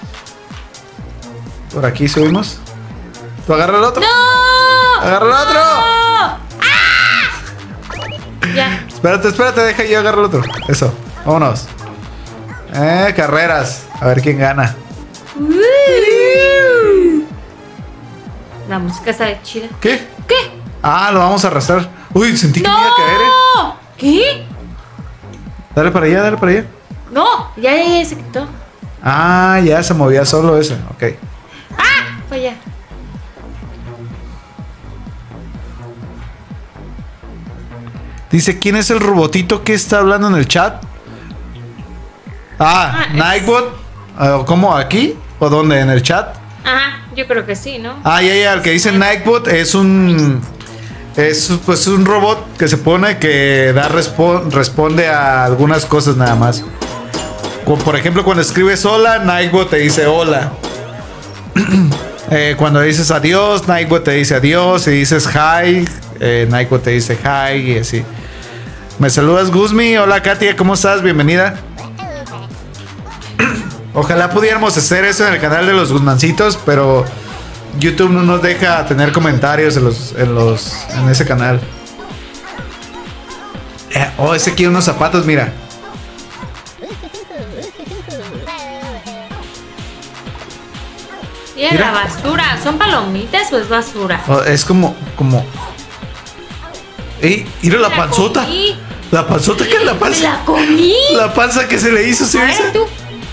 Por aquí subimos. ¿Tú agarra el otro? ¡No! ¡Agarra el otro! ¡No! ¡Ah! Ya. Espérate, espérate, deja yo agarro el otro. Eso, vámonos. Eh, carreras. A ver quién gana. La música está chida. ¿Qué? ¿Qué? Ah, lo vamos a arrastrar. Uy, sentí que me iba a caer, eh. ¡No! ¿Qué? Dale para allá, dale para allá. No, ya, ya, ya se quitó. Ah, ya se movía solo ese. Ok. ¡Ah! Fue allá. Dice, ¿quién es el robotito que está hablando en el chat? Ah, Ah, es- Nightbot. Ah, ¿Cómo? ¿Aquí? ¿O dónde? ¿En el chat? Ajá, yo creo que sí, ¿no? Ah, ya, ya. El que dice Nightbot es un... Es pues un robot que se pone que da respo- responde a algunas cosas nada más. Como por ejemplo, cuando escribes hola, Nightbot te dice hola. eh, cuando dices adiós, Nightbot te dice adiós. Si dices hi, eh, Nightbot te dice hi y así. Me saludas, Guzmi. Hola, Katia, ¿cómo estás? Bienvenida. Ojalá pudiéramos hacer eso en el canal de los Guzmancitos, pero YouTube no nos deja tener comentarios en los, en los, en ese canal. Eh, oh, ese quiere unos zapatos, mira. Y en la basura, ¿son palomitas o es basura? Oh, es como, como. ¡Ey! ¡Mira la, la panzota! Comí. La panzota que es la panza. ¡La comí! La panza que se le hizo, ¿sí? A ver, tú.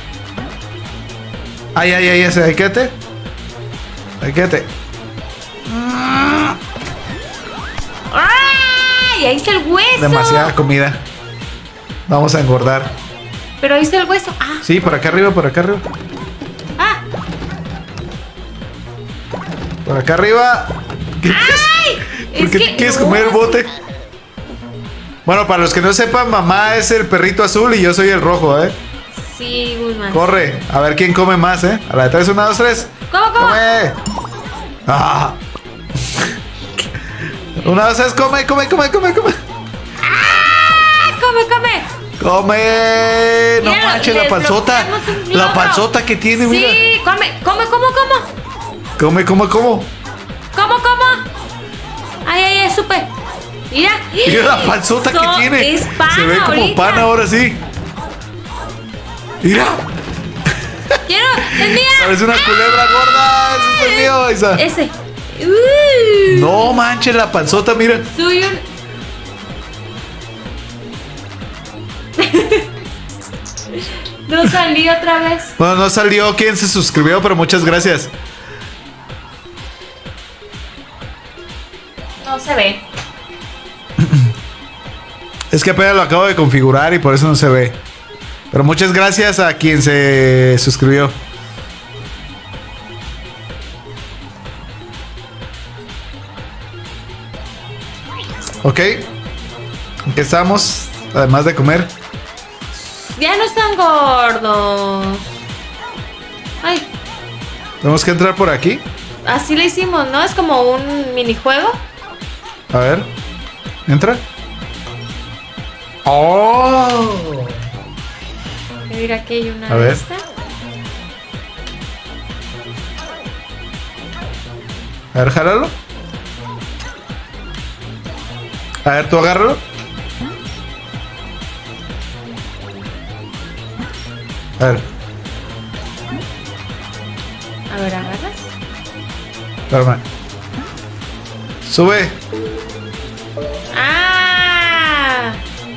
Ay, ay, ay, ese, ahí quédate. Ahí quédate. ¡Ay! Ahí está el hueso. Demasiada comida. Vamos a engordar. Pero ahí está el hueso. Ah. Sí, por acá arriba, por acá arriba. Ah. Por acá arriba. ¿Qué ¡Ay! ¿Por qué te quieres comer el bote? Bueno, para los que no sepan, mamá es el perrito azul y yo soy el rojo, ¿eh? Sí, Guzmán. Corre, a ver quién come más, ¿eh? A la de tres, una, dos, tres. ¿Cómo, cómo? ¡Come! ¡Ah! Una, dos, tres, come, come, come, come, come. ¡Ah! ¡Come, come! ¡Come! No Mira, manches, la panzota. La panzota que tiene, mira. Sí, come, come, come, come. Come, come, come. ¿Cómo, cómo? Ay, ay, ay, supe. Mira. Mira la panzota So, que tiene. Es pan Se ve como ahorita. pan ahora sí. Mira. Quiero, es mía. Parece una culebra gorda. Ese es el mío, Isa. Ese. Uh. No manches, la panzota, mira. Soy un. No salí otra vez. Bueno, no salió quien se suscribió, pero muchas gracias. No se ve. Es que apenas lo acabo de configurar y por eso no se ve. Pero muchas gracias a quien se suscribió. Ok. ¿En qué estamos? Además de comer. Ya no están gordos. Ay, Tenemos que entrar por aquí. así le hicimos, ¿no? Es como un minijuego. A ver. Entra. ¡Oh! Mira, aquí hay una A ver. de esta. A ver, jálalo. A ver, tú agárralo. A ver, A ver, agarras. espérame. Sube. ¡Ah!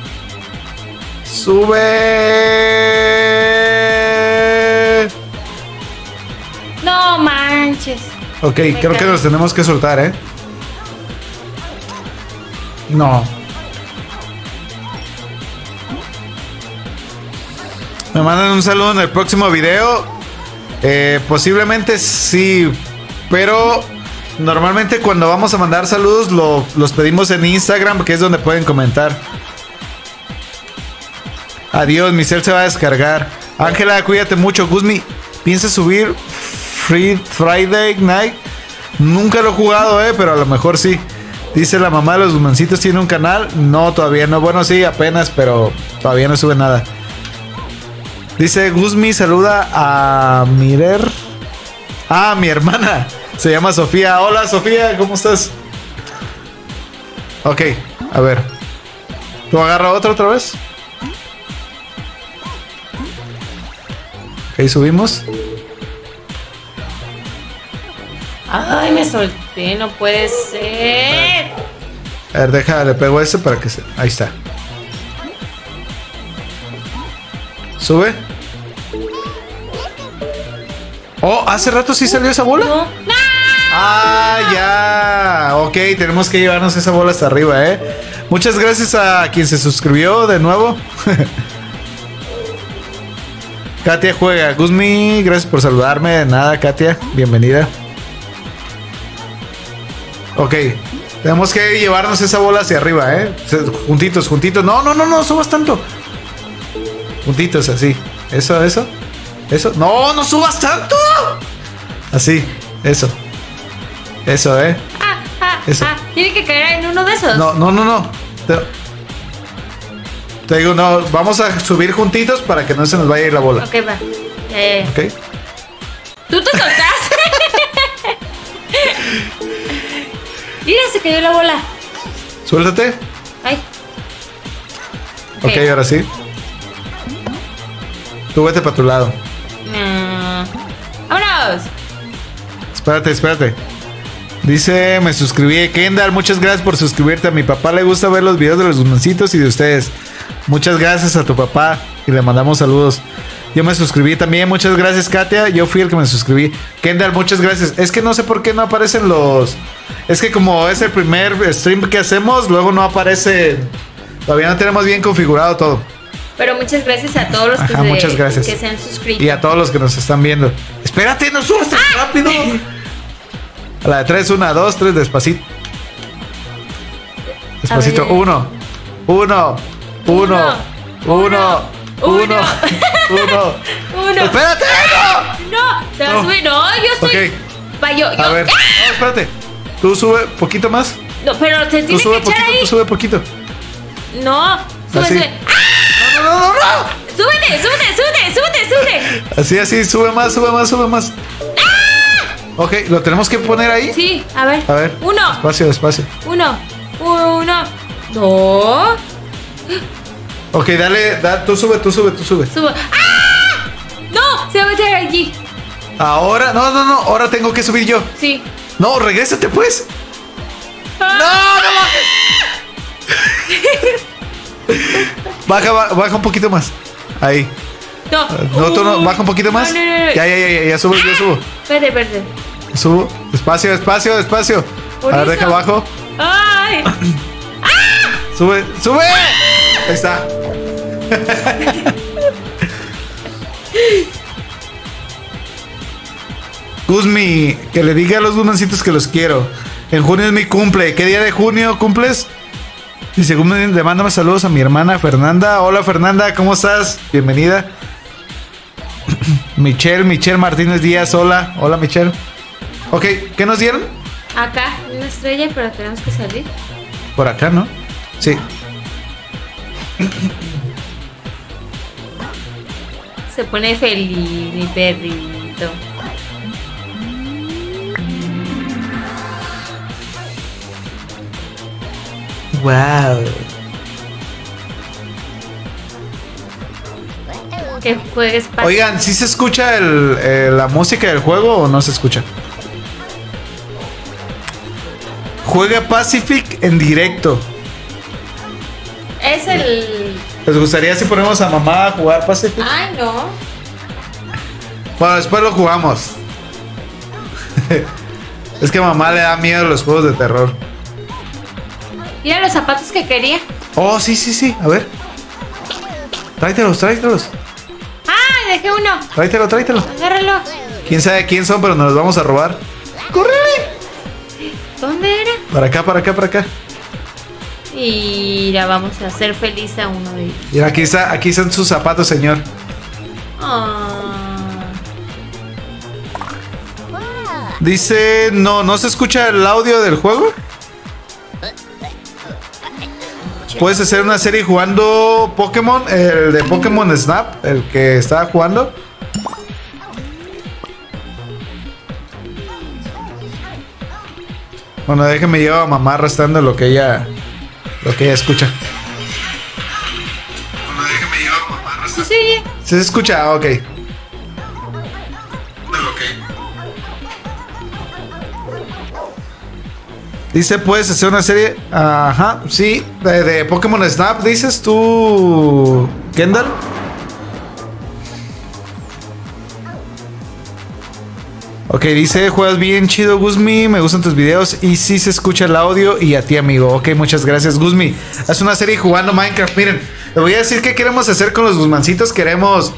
Sube. No manches. Ok, creo que nos tenemos que soltar, ¿eh? No. Me mandan un saludo en el próximo video. Eh, posiblemente sí, pero normalmente cuando vamos a mandar saludos lo, los pedimos en Instagram, que es donde pueden comentar. Adiós, mi cel se va a descargar. Ángela, cuídate mucho. Guzmi, ¿piensas subir Free Friday Night? Nunca lo he jugado, eh, pero a lo mejor sí. Dice la mamá de los Guzmancitos, ¿tiene un canal? No, todavía no. Bueno, sí, apenas, pero todavía no sube nada. Dice Guzmi, saluda a Mirer. Ah, mi hermana. Se llama Sofía. Hola, Sofía, ¿cómo estás? Ok, a ver. ¿Tú agarra otra otra vez? Ok, subimos. Ay, me solté, no puede ser. A ver, deja, le pego ese para que se... Ahí está. Sube. Oh, hace rato sí salió esa bola. No. Ah, ya. Ok, tenemos que llevarnos esa bola hasta arriba, eh. Muchas gracias a quien se suscribió de nuevo. Katia juega. Guzmi, gracias por saludarme. De nada, Katia. Bienvenida. Ok. Tenemos que llevarnos esa bola hacia arriba, ¿eh? Juntitos, juntitos. No, no, no, no subas tanto. Juntitos, así. Eso, eso. Eso. No, no subas tanto. Así, eso. Eso, ¿eh? Ah, ah, eso. Ah, tiene que caer en uno de esos. No, no, no, no. Te, te digo, no, vamos a subir juntitos para que no se nos vaya a ir la bola. Ok, va. Eh, Ok. ¿Tú te soltaste? Mira, se cayó la bola. Suéltate. Ay. Ok, ahora sí. Tú vete para tu lado. No. ¡Vámonos! Espérate, espérate. Dice, me suscribí. Kendall, muchas gracias por suscribirte. A mi papá le gusta ver los videos de los Guzmancitos y de ustedes. Muchas gracias a tu papá y le mandamos saludos. Yo me suscribí también. Muchas gracias, Katia. Yo fui el que me suscribí. Kendall, muchas gracias. Es que no sé por qué no aparecen los... Es que como es el primer stream que hacemos, luego no aparece... Todavía no tenemos bien configurado todo. Pero muchas gracias a todos los que, Ajá, se, muchas gracias. que se han suscrito. Y a todos los que nos están viendo. Espérate, no subas tan rápido. A la de tres, una, dos, tres, despacito. Despacito, A ver. uno, uno, uno, uno, uno, uno. Uno. Espérate, No, te vas No. a subir. No, yo estoy. Ok. Va, yo, yo. no. A ver, no, espérate. Tú sube poquito más. No, pero te Tú tienes que sube echar poquito, ahí. tú sube poquito. No, sube, Así. sube. ¡Ah! No, no, no, no, no. Súbete, súbete, súbete, súbete, súbete. Así, así, sube más, sube más, sube más. Ok, ¿lo tenemos que poner ahí? Sí, a ver. A ver. Uno, Despacio, despacio. uno, uno, dos. Ok, dale, da, tú sube, tú sube, tú sube. Subo. ¡Ah! No, se va a meter allí. Ahora, no, no, no, ahora tengo que subir yo. Sí. No, regrésate pues. Ah. No, no bajes. Baja, ba- baja un poquito más. Ahí. No. No, tú no, baja un poquito más. No, no, no, no. Ya, ya, ya, ya, ya subo, ya subo. Espérate, espérate. Subo. Despacio, despacio, despacio. Por A ver, eso. deja abajo. ¡Ay! Sube, sube. Ahí está. Guzmi, que le diga a los Guzmancitos que los quiero. En junio es mi cumple. ¿Qué día de junio cumples? Dice Guzmi, le mándame saludos a mi hermana Fernanda. Hola Fernanda, ¿cómo estás? Bienvenida. Michelle, Michelle Martínez Díaz, hola. Hola Michelle. Ok, ¿qué nos dieron? Acá, una estrella, pero tenemos que salir. Por acá, ¿no? Sí. Se pone feliz, mi perrito. Wow. Que juegues para. Oigan, ¿sí se escucha el, eh, la música del juego o no se escucha? Juega Pacific en directo. Es el. ¿Les gustaría si ponemos a mamá a jugar Pacific? Ay, no. Bueno, después lo jugamos. Es que a mamá le da miedo los juegos de terror. Mira los zapatos que quería. Oh, sí, sí, sí. A ver. Tráetelos, tráetelos. ¡Ah! Dejé uno. Tráetelo, tráetelo. Agárralo. Quién sabe quién son, pero nos los vamos a robar. ¡Córrele! ¿Dónde era? Para acá, para acá, para acá. Y la vamos a hacer feliz a uno de ellos. Mira, aquí está, aquí están sus zapatos, señor. Ah. Dice, no, ¿no se escucha el audio del juego? Puedes hacer una serie jugando Pokémon, el de Pokémon Snap, el que estaba jugando. Bueno, déjeme llevar a mamá arrastrando lo que ella, lo que ella escucha. Bueno, déjeme llevar a mamá Sí, sí, oye. ¿Sí se escucha? Ah, ok. Dice, puedes hacer una serie. Ajá, sí. De, de Pokémon Snap, dices tú, Kendall. Ok, dice, juegas bien chido, Guzmi. Me gustan tus videos y sí se escucha el audio. Y a ti, amigo. Ok, muchas gracias, Guzmi. Haz una serie jugando Minecraft. Miren, le voy a decir qué queremos hacer con los Guzmancitos. Queremos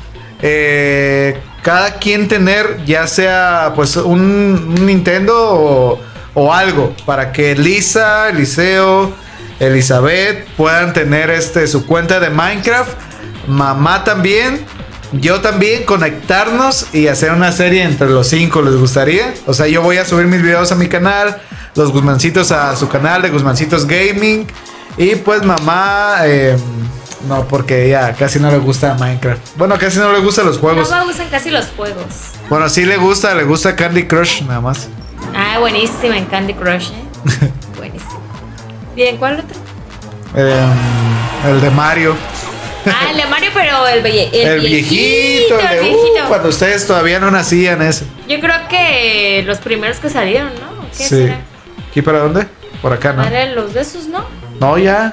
eh, cada quien tener, ya sea pues un, un Nintendo o, o algo para que Lisa, Eliseo, Elizabeth puedan tener este su cuenta de Minecraft, mamá también, yo también, conectarnos y hacer una serie entre los cinco. ¿Les gustaría? O sea, yo voy a subir mis videos a mi canal, los Guzmancitos a su canal de Guzmancitos Gaming, y pues mamá eh, no, porque ya casi no le gusta Minecraft. Bueno, casi no le gustan los juegos. No me gustan casi los juegos. Bueno, sí le gusta, le gusta Candy Crush nada más. Ah, buenísima en Candy Crush, ¿eh? Buenísimo. Bien, ¿cuál otro? Eh, el de Mario. Ah, el de Mario, pero el, el, el viejito, viejito, el el de, viejito. Uh, cuando ustedes todavía no nacían ese. Yo creo que los primeros que salieron, ¿no? ¿Qué Sí. será? ¿Aquí para dónde? Por acá, ¿no? Eran los de esos, ¿no? No, ya.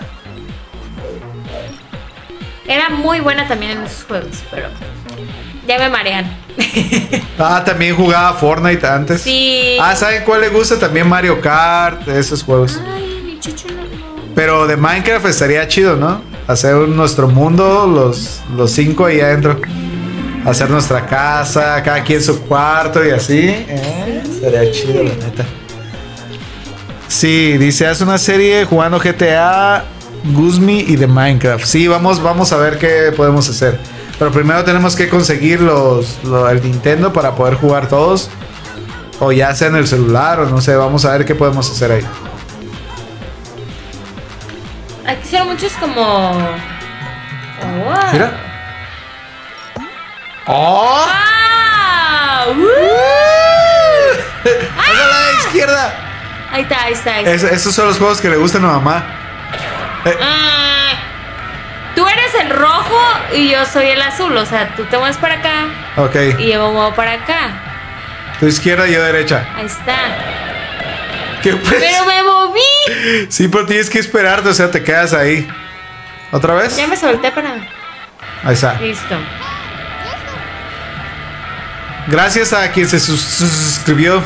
Era muy buena también en esos juegos, pero ya me marean. Ah, también jugaba Fortnite antes. Sí. Ah, ¿saben cuál le gusta? También Mario Kart, esos juegos. Ay, mi chucho no, no. Pero de Minecraft estaría chido, ¿no? Hacer nuestro mundo, los, los cinco ahí adentro. Hacer nuestra casa, cada quien su cuarto y así. ¿Eh? Estaría chido, la neta. Sí, dice, haz una serie jugando G T A, Guzmi y de Minecraft. Sí, vamos, vamos a ver qué podemos hacer. Pero primero tenemos que conseguir los, lo, el Nintendo para poder jugar todos. O ya sea en el celular, o no sé, vamos a ver qué podemos hacer ahí. Aquí hicieron muchos como. Oh. Mira. ¡Oh! ¡Ah! ¡Uh! ¡Hágala a la izquierda! Ahí está, ahí está. Ahí está. Es, esos son los juegos que le gustan a mamá. Eh, Ah, tú eres el rojo y yo soy el azul. O sea, tú te mueves para acá ok, y yo me muevo para acá. tu izquierda y yo derecha. Ahí está. ¿Qué pues? Pero me moví. Sí, pero tienes que esperarte, o sea, te quedas ahí. ¿Otra vez? Ya me solté para. Ahí está. Listo. Gracias a quien se sus- suscribió.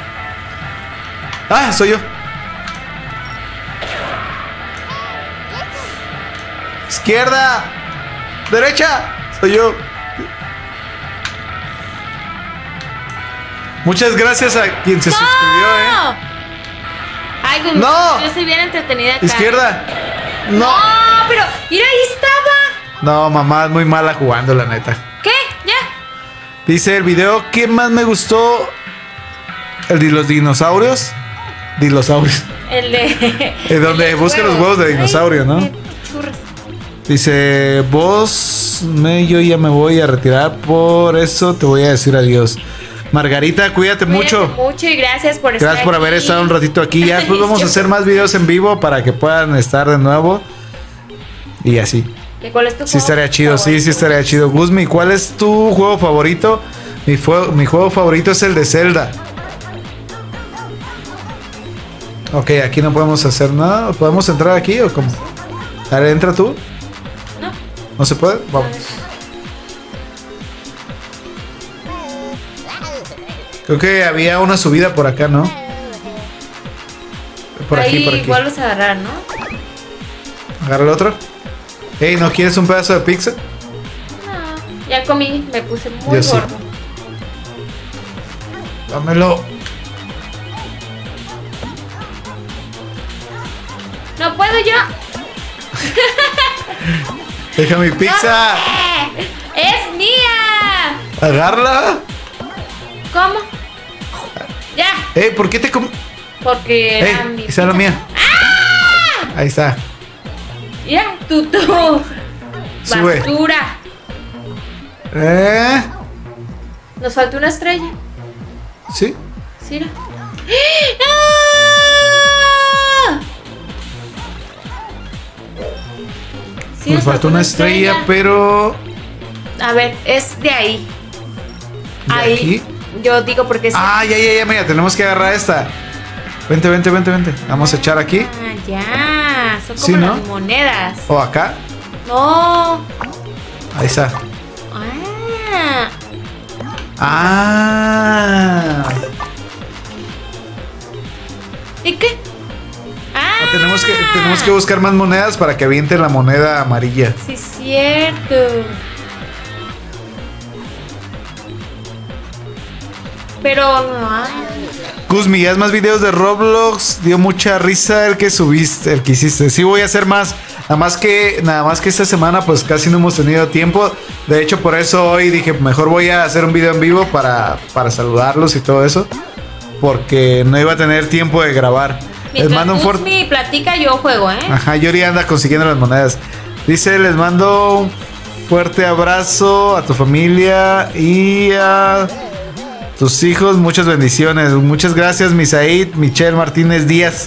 Ah, soy yo. Izquierda. Derecha. Soy yo. Muchas gracias a quien se suscribió, eh. Ay, güey, No. yo soy bien entretenida acá. Izquierda. No, No. pero mira, ahí estaba. No, mamá es muy mala jugando, la neta. ¿Qué? ¿Ya? Dice el video que más me gustó. El de los dinosaurios. Dinosaurios. El de. Eh, donde el de busca los huevos de dinosaurio, ¿no? qué churros. Dice, vos, me, yo ya me voy a retirar, por eso te voy a decir adiós. Margarita, cuídate, Cuídate mucho. mucho y gracias por estar Gracias por haber aquí. estado un ratito aquí. Ya después vamos a hacer más videos en vivo para que puedan estar de nuevo. Y así. ¿Qué, ¿Cuál es tu Sí juego estaría chido, sí, favorito? sí estaría chido. Guzmi, ¿cuál es tu juego favorito? Mi, fue- mi juego favorito es el de Zelda. Ok, aquí no podemos hacer nada. ¿Podemos entrar aquí o cómo? A ver, entra tú. No. ¿No se puede? Vamos. Creo que había una subida por acá, ¿no? Por aquí, Ahí por aquí. vuelves a agarrar, ¿no? Agarra el otro. Ey, ¿no quieres un pedazo de pizza? No. Ya comí, me puse muy Yo sí. gordo. Dámelo. No puedo yo. Deja mi pizza. ¡Eh! ¡Es mía! Agárrala. ¿Cómo? Ya, Ey, ¿por qué te com... porque era mi Ey, esa es la pizza. mía. Ahí está. Mira, tú, tú. Sube. Basura. ¿Eh? Nos falta una estrella. ¿Sí? Sí, mira. ¡Ah! Sí, Nos falta una estrella, pero... A ver, es de ahí. ¿De ahí. aquí? Yo digo porque es. Ah, ya, ya, ya, mira, tenemos que agarrar esta. Vente, vente, vente, vente. Vamos a echar aquí. Ah, ya. Son como Sí, ¿no? las monedas. O acá. No. Ahí está. Ah. Ah. ¿Y qué? Ah. Tenemos que, tenemos que buscar más monedas para que aviente la moneda amarilla. Sí, cierto. Pero no. Ah. Guzmi, haz más videos de Roblox. Dio mucha risa el que subiste, el que hiciste. Sí, voy a hacer más. Nada más que, nada más que esta semana, pues casi no hemos tenido tiempo. De hecho, por eso hoy dije, mejor voy a hacer un video en vivo para, para saludarlos y todo eso. Porque no iba a tener tiempo de grabar. Mientras les mando un fuerte. Platica, yo juego, ¿eh? Ajá, Yori anda consiguiendo las monedas. Dice, les mando un fuerte abrazo a tu familia y a tus hijos. Muchas bendiciones. Muchas gracias, Misaid, Michelle Martínez Díaz.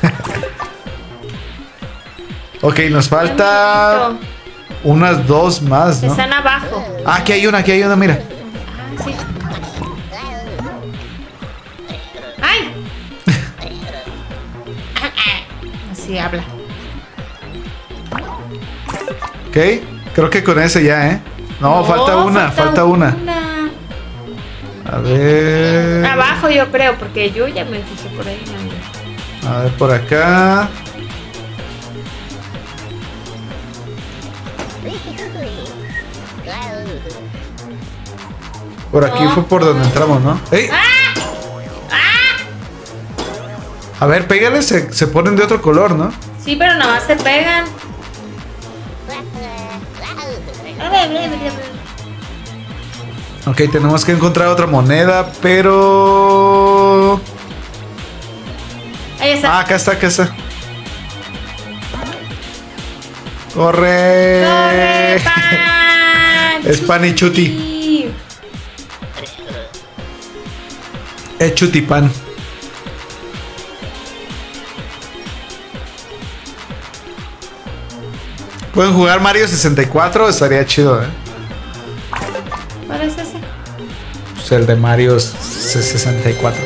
Ok, nos falta unas dos más, ¿no? Están abajo. Ah, aquí hay una, aquí hay una, mira. Ah, sí. ¡Ay! Así habla. Ok, creo que con ese ya, ¿eh? No, no falta una, falta, falta una. una. A ver. Abajo yo creo, porque yo ya me fijé por ahí. A ver, por acá. Por aquí no. Fue por donde entramos, ¿no? ¡Ey! ¡Ah! ¡Ah! A ver, pégales, se, se ponen de otro color, ¿no? Sí, pero nada más se pegan. Ok, tenemos que encontrar otra moneda, pero... Ahí está. Ah, acá está, acá está. ¡Corre! ¡Corre, pan! Es pan y chuti. Es chutipan. ¿Pueden jugar Mario sesenta y cuatro? Estaría chido, ¿eh? ¿Cuál es ese? Pues el de Mario sesenta y cuatro.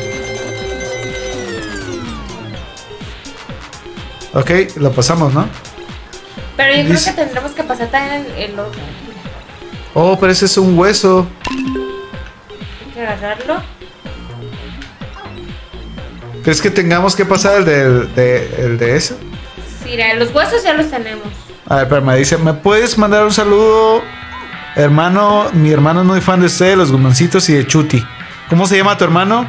Ok, lo pasamos, ¿no? Pero yo Dice... creo que tendremos que pasar también el, el otro. Oh, pero ese es un hueso. Hay que agarrarlo. ¿Crees que tengamos que pasar el de, de, el de ese? Sí, mira, los huesos ya los tenemos. A ver, pero me dice, ¿me puedes mandar un saludo? Hermano, mi hermano es muy fan de usted, los Gumancitos y de Chuti. ¿Cómo se llama tu hermano?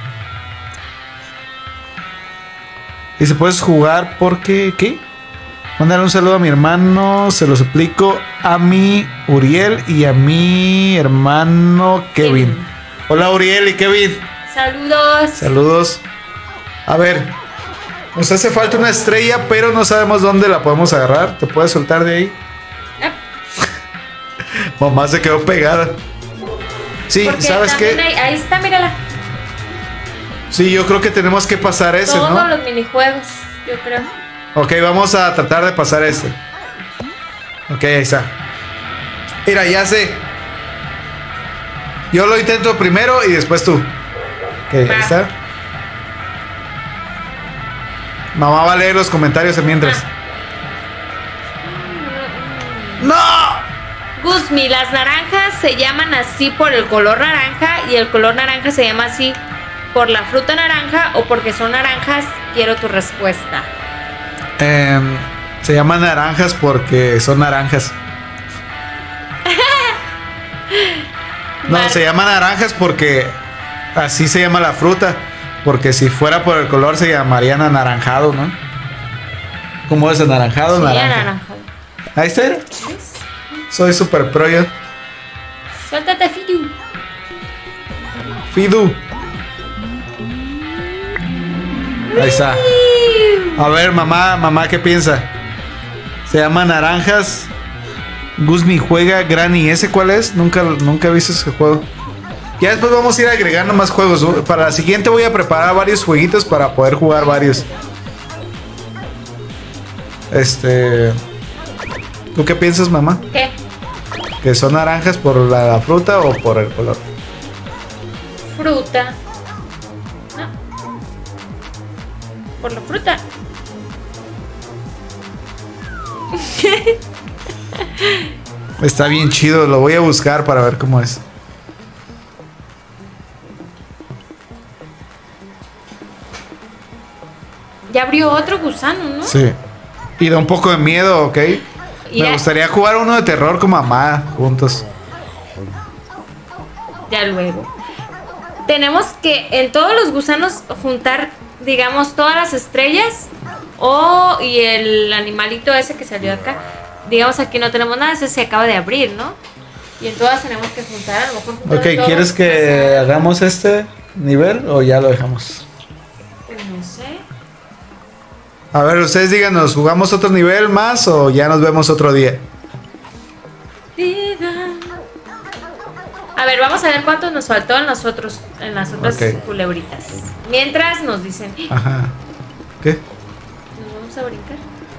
Dice, ¿puedes jugar porque qué? Mandar un saludo a mi hermano, se lo suplico, a mi Uriel y a mi hermano Kevin. Kevin. Hola Uriel y Kevin. Saludos. Saludos. A ver, nos hace falta una estrella, pero no sabemos dónde la podemos agarrar. ¿Te puedes soltar de ahí? Ah. Mamá se quedó pegada. Sí, porque ¿sabes qué? Hay, ahí está, mírala. Sí, yo creo que tenemos que pasar ese, Todos ¿no? Todos los minijuegos, yo creo. Ok, vamos a tratar de pasar este. Ok, ahí está. Mira, ya sé. Yo lo intento primero y después tú. Ok, ahí está. Mamá va a leer los comentarios mientras. Ah. ¡No! Guzmi, las naranjas se llaman así por el color naranja y el color naranja se llama así por la fruta naranja o porque son naranjas. Quiero tu respuesta. Eh, se llaman naranjas porque son naranjas. No, Mar- se llaman naranjas porque así se llama la fruta. Porque si fuera por el color se llamarían anaranjado, ¿no? ¿Cómo es anaranjado? Sí, naranja. anaranjado. Ahí está. Soy super pro yo. Suéltate, Fidu. Fidu. Ahí está. A ver, mamá, mamá, ¿qué piensa? Se llama naranjas. Guzmi juega Granny. ¿Ese cuál es? Nunca, nunca he visto ese juego. Ya después vamos a ir agregando más juegos. Para la siguiente voy a preparar varios jueguitos para poder jugar varios. Este... ¿Tú qué piensas, mamá? ¿Qué? ¿Que son naranjas por la, la fruta o por el color? Fruta. No. Por la fruta. Está bien chido, lo voy a buscar para ver cómo es. Ya abrió otro gusano, ¿no? Sí. Y da un poco de miedo, ¿ok? Ya. Me gustaría jugar uno de terror con mamá juntos. Ya luego. tenemos que en todos los gusanos juntar, digamos, todas las estrellas o y el animalito ese que salió acá. Digamos, aquí no tenemos nada, ese se acaba de abrir, ¿no? Y en todas tenemos que juntar, a lo mejor juntar. Ok, todos, ¿quieres que o sea, hagamos este nivel o ya lo dejamos? no sé. A ver, ustedes díganos, ¿jugamos otro nivel más o ya nos vemos otro día? A ver, vamos a ver cuánto nos faltó en nosotros, en las otras Ok. culebritas. Mientras nos dicen, Ajá. ¿Qué? nos vamos a brincar.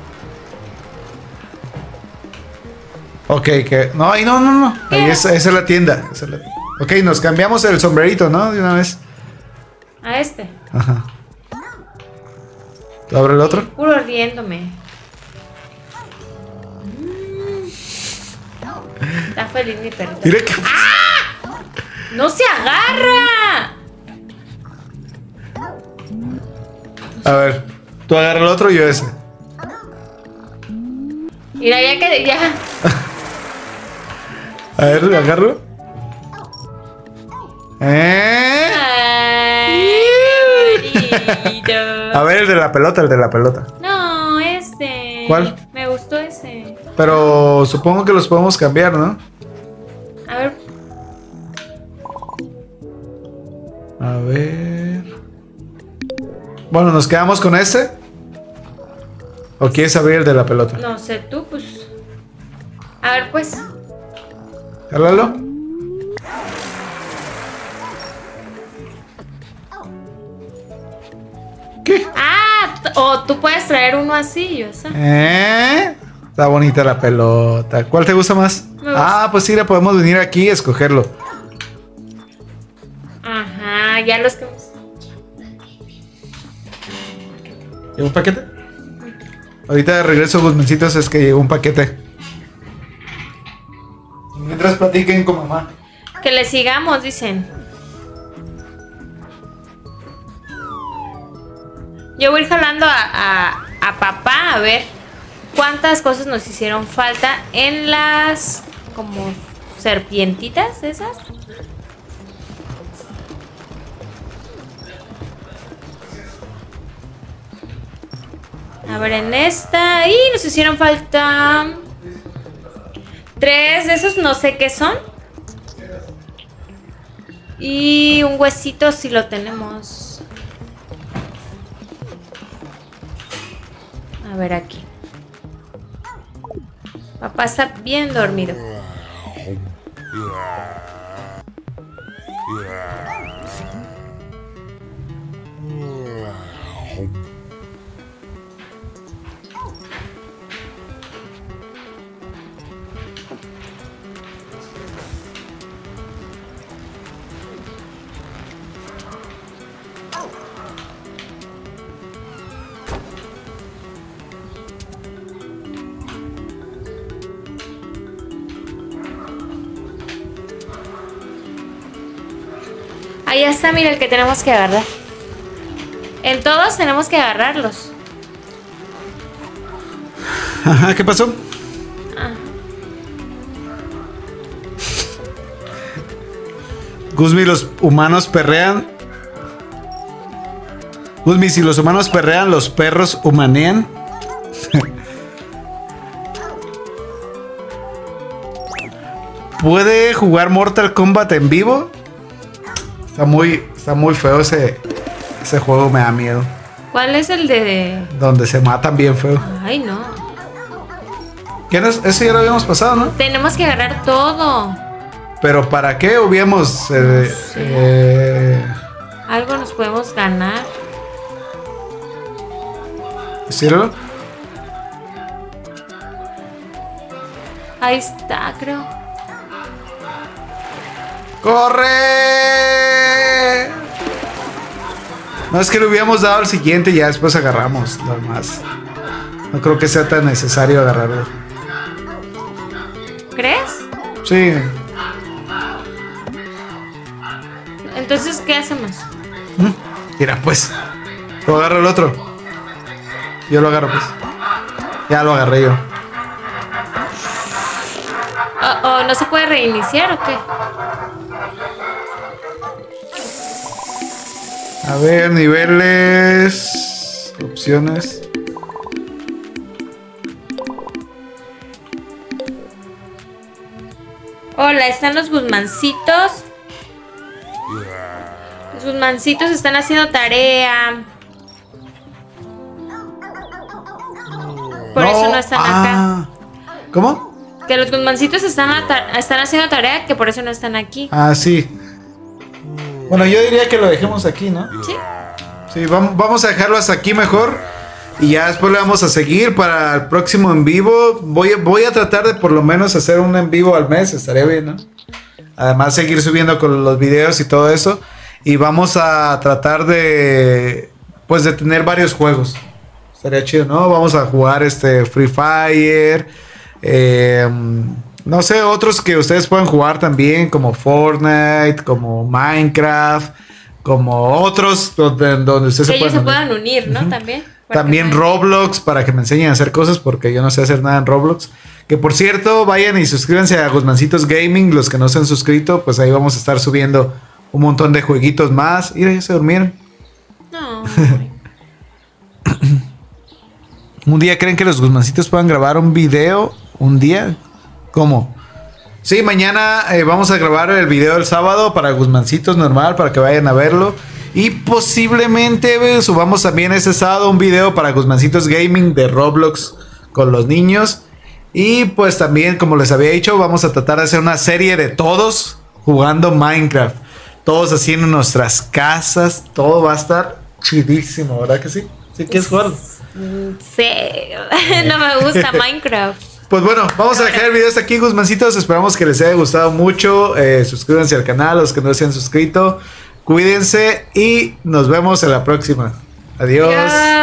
Ok, que... No, ahí no, no, no. Ahí es, esa es la tienda. Esa es la- Ok, nos cambiamos el sombrerito, ¿no? De una vez. A este. Ajá. ¿Tú abre el otro? Puro riéndome. Mm. Está feliz mi perrito. Mira que... ¡No se agarra! A ver, tú agarra el otro y yo ese. Mira, ya que ya. A ver, agarro. ¿Eh? Ay, bonito. A ver, el de la pelota, el de la pelota. No, este. ¿Cuál? Me gustó ese. Pero supongo que los podemos cambiar, ¿no? A ver, A ver. Bueno, ¿nos quedamos con este? ¿O quieres abrir el de la pelota? no sé, tú, pues. A ver, pues. Jálalo. ¿Qué? Ah, t- o tú puedes traer uno así, yo sé. ¿Eh? Está bonita la pelota. ¿Cuál te gusta más? Me gusta. Ah, pues sí, le podemos venir aquí y escogerlo. Ajá, ya los que. ¿Llegó un paquete? Ahorita de regreso, Guzmancitos, es que llegó un paquete. Mientras platiquen con mamá. Que le sigamos, dicen. Yo voy a ir jalando a, a, a papá a ver cuántas cosas nos hicieron falta en las como serpientitas esas. A ver, en esta. Y nos hicieron falta tres de esos, no sé qué son. Y un huesito si lo tenemos. A ver aquí. Papá está bien dormido. Ahí está, mira el que tenemos que agarrar. En todos tenemos que agarrarlos. Ajá, ¿qué pasó? Ah. Guzmi, los humanos perrean. Guzmi, si los humanos perrean, los perros humanean. ¿Puede jugar Mortal Kombat en vivo? Está muy, está muy feo ese, ese juego, me da miedo. ¿Cuál es el de...? Donde se matan bien feo. Ay, no. ¿Qué no es? Eso ya lo habíamos pasado, ¿no? Tenemos que agarrar todo. Pero ¿para qué hubiéramos... Eh, No sé. eh, Algo nos podemos ganar. ¿Decirlo? Ahí está, creo. ¡Corre! No, es que le hubiéramos dado al siguiente y ya después agarramos lo demás. No creo que sea tan necesario agarrarlo. ¿Crees? Sí. Entonces, ¿qué hacemos? Mira, pues. Lo agarro el otro. Yo lo agarro, pues. Ya lo agarré yo. ¿O, o no se puede reiniciar o qué? A ver, niveles. Opciones. Hola, están los Guzmancitos. Los Guzmancitos están haciendo tarea. Por No, eso no están ah, acá. ¿Cómo? Que los Guzmancitos están, a ta- están haciendo tarea, que por eso no están aquí. Ah, sí. Bueno, yo diría que lo dejemos aquí, ¿no? Sí. Sí, vamos, vamos a dejarlo hasta aquí mejor. Y ya después le vamos a seguir para el próximo en vivo. Voy, voy a tratar de por lo menos hacer un en vivo al mes, estaría bien, ¿no? Además seguir subiendo con los videos y todo eso. Y vamos a tratar de, pues de tener varios juegos. Estaría chido, ¿no? Vamos a jugar este Free Fire. Eh, no sé, otros que ustedes puedan jugar también, como Fortnite, como Minecraft, como otros donde, donde ustedes Que se ellos se puedan puedan unir, ¿no? Ujú. También. Para También que- Roblox, para que me enseñen a hacer cosas, porque yo no sé hacer nada en Roblox. Que por cierto, vayan y suscríbanse a Guzmancitos Gaming. Los que no se han suscrito, pues ahí vamos a estar subiendo un montón de jueguitos más. Mira, ya se durmieron. No. ¿Un día creen que los Guzmancitos puedan grabar un video? ¿Un día? ¿Cómo? Sí, mañana eh, vamos a grabar el video del sábado para Guzmancitos normal, para que vayan a verlo. Y posiblemente eh, subamos también ese sábado un video para Guzmancitos Gaming de Roblox con los niños. Y pues también, como les había dicho, vamos a tratar de hacer una serie de todos jugando Minecraft. Todos haciendo nuestras casas. Todo va a estar chidísimo, ¿verdad que sí? ¿Sí quieres jugar? Sí. No me gusta Minecraft. Pues bueno, vamos a dejar el video hasta aquí, Guzmancitos. Esperamos que les haya gustado mucho. Eh, suscríbanse al canal, los que no se han suscrito. Cuídense y nos vemos en la próxima. Adiós. Adiós.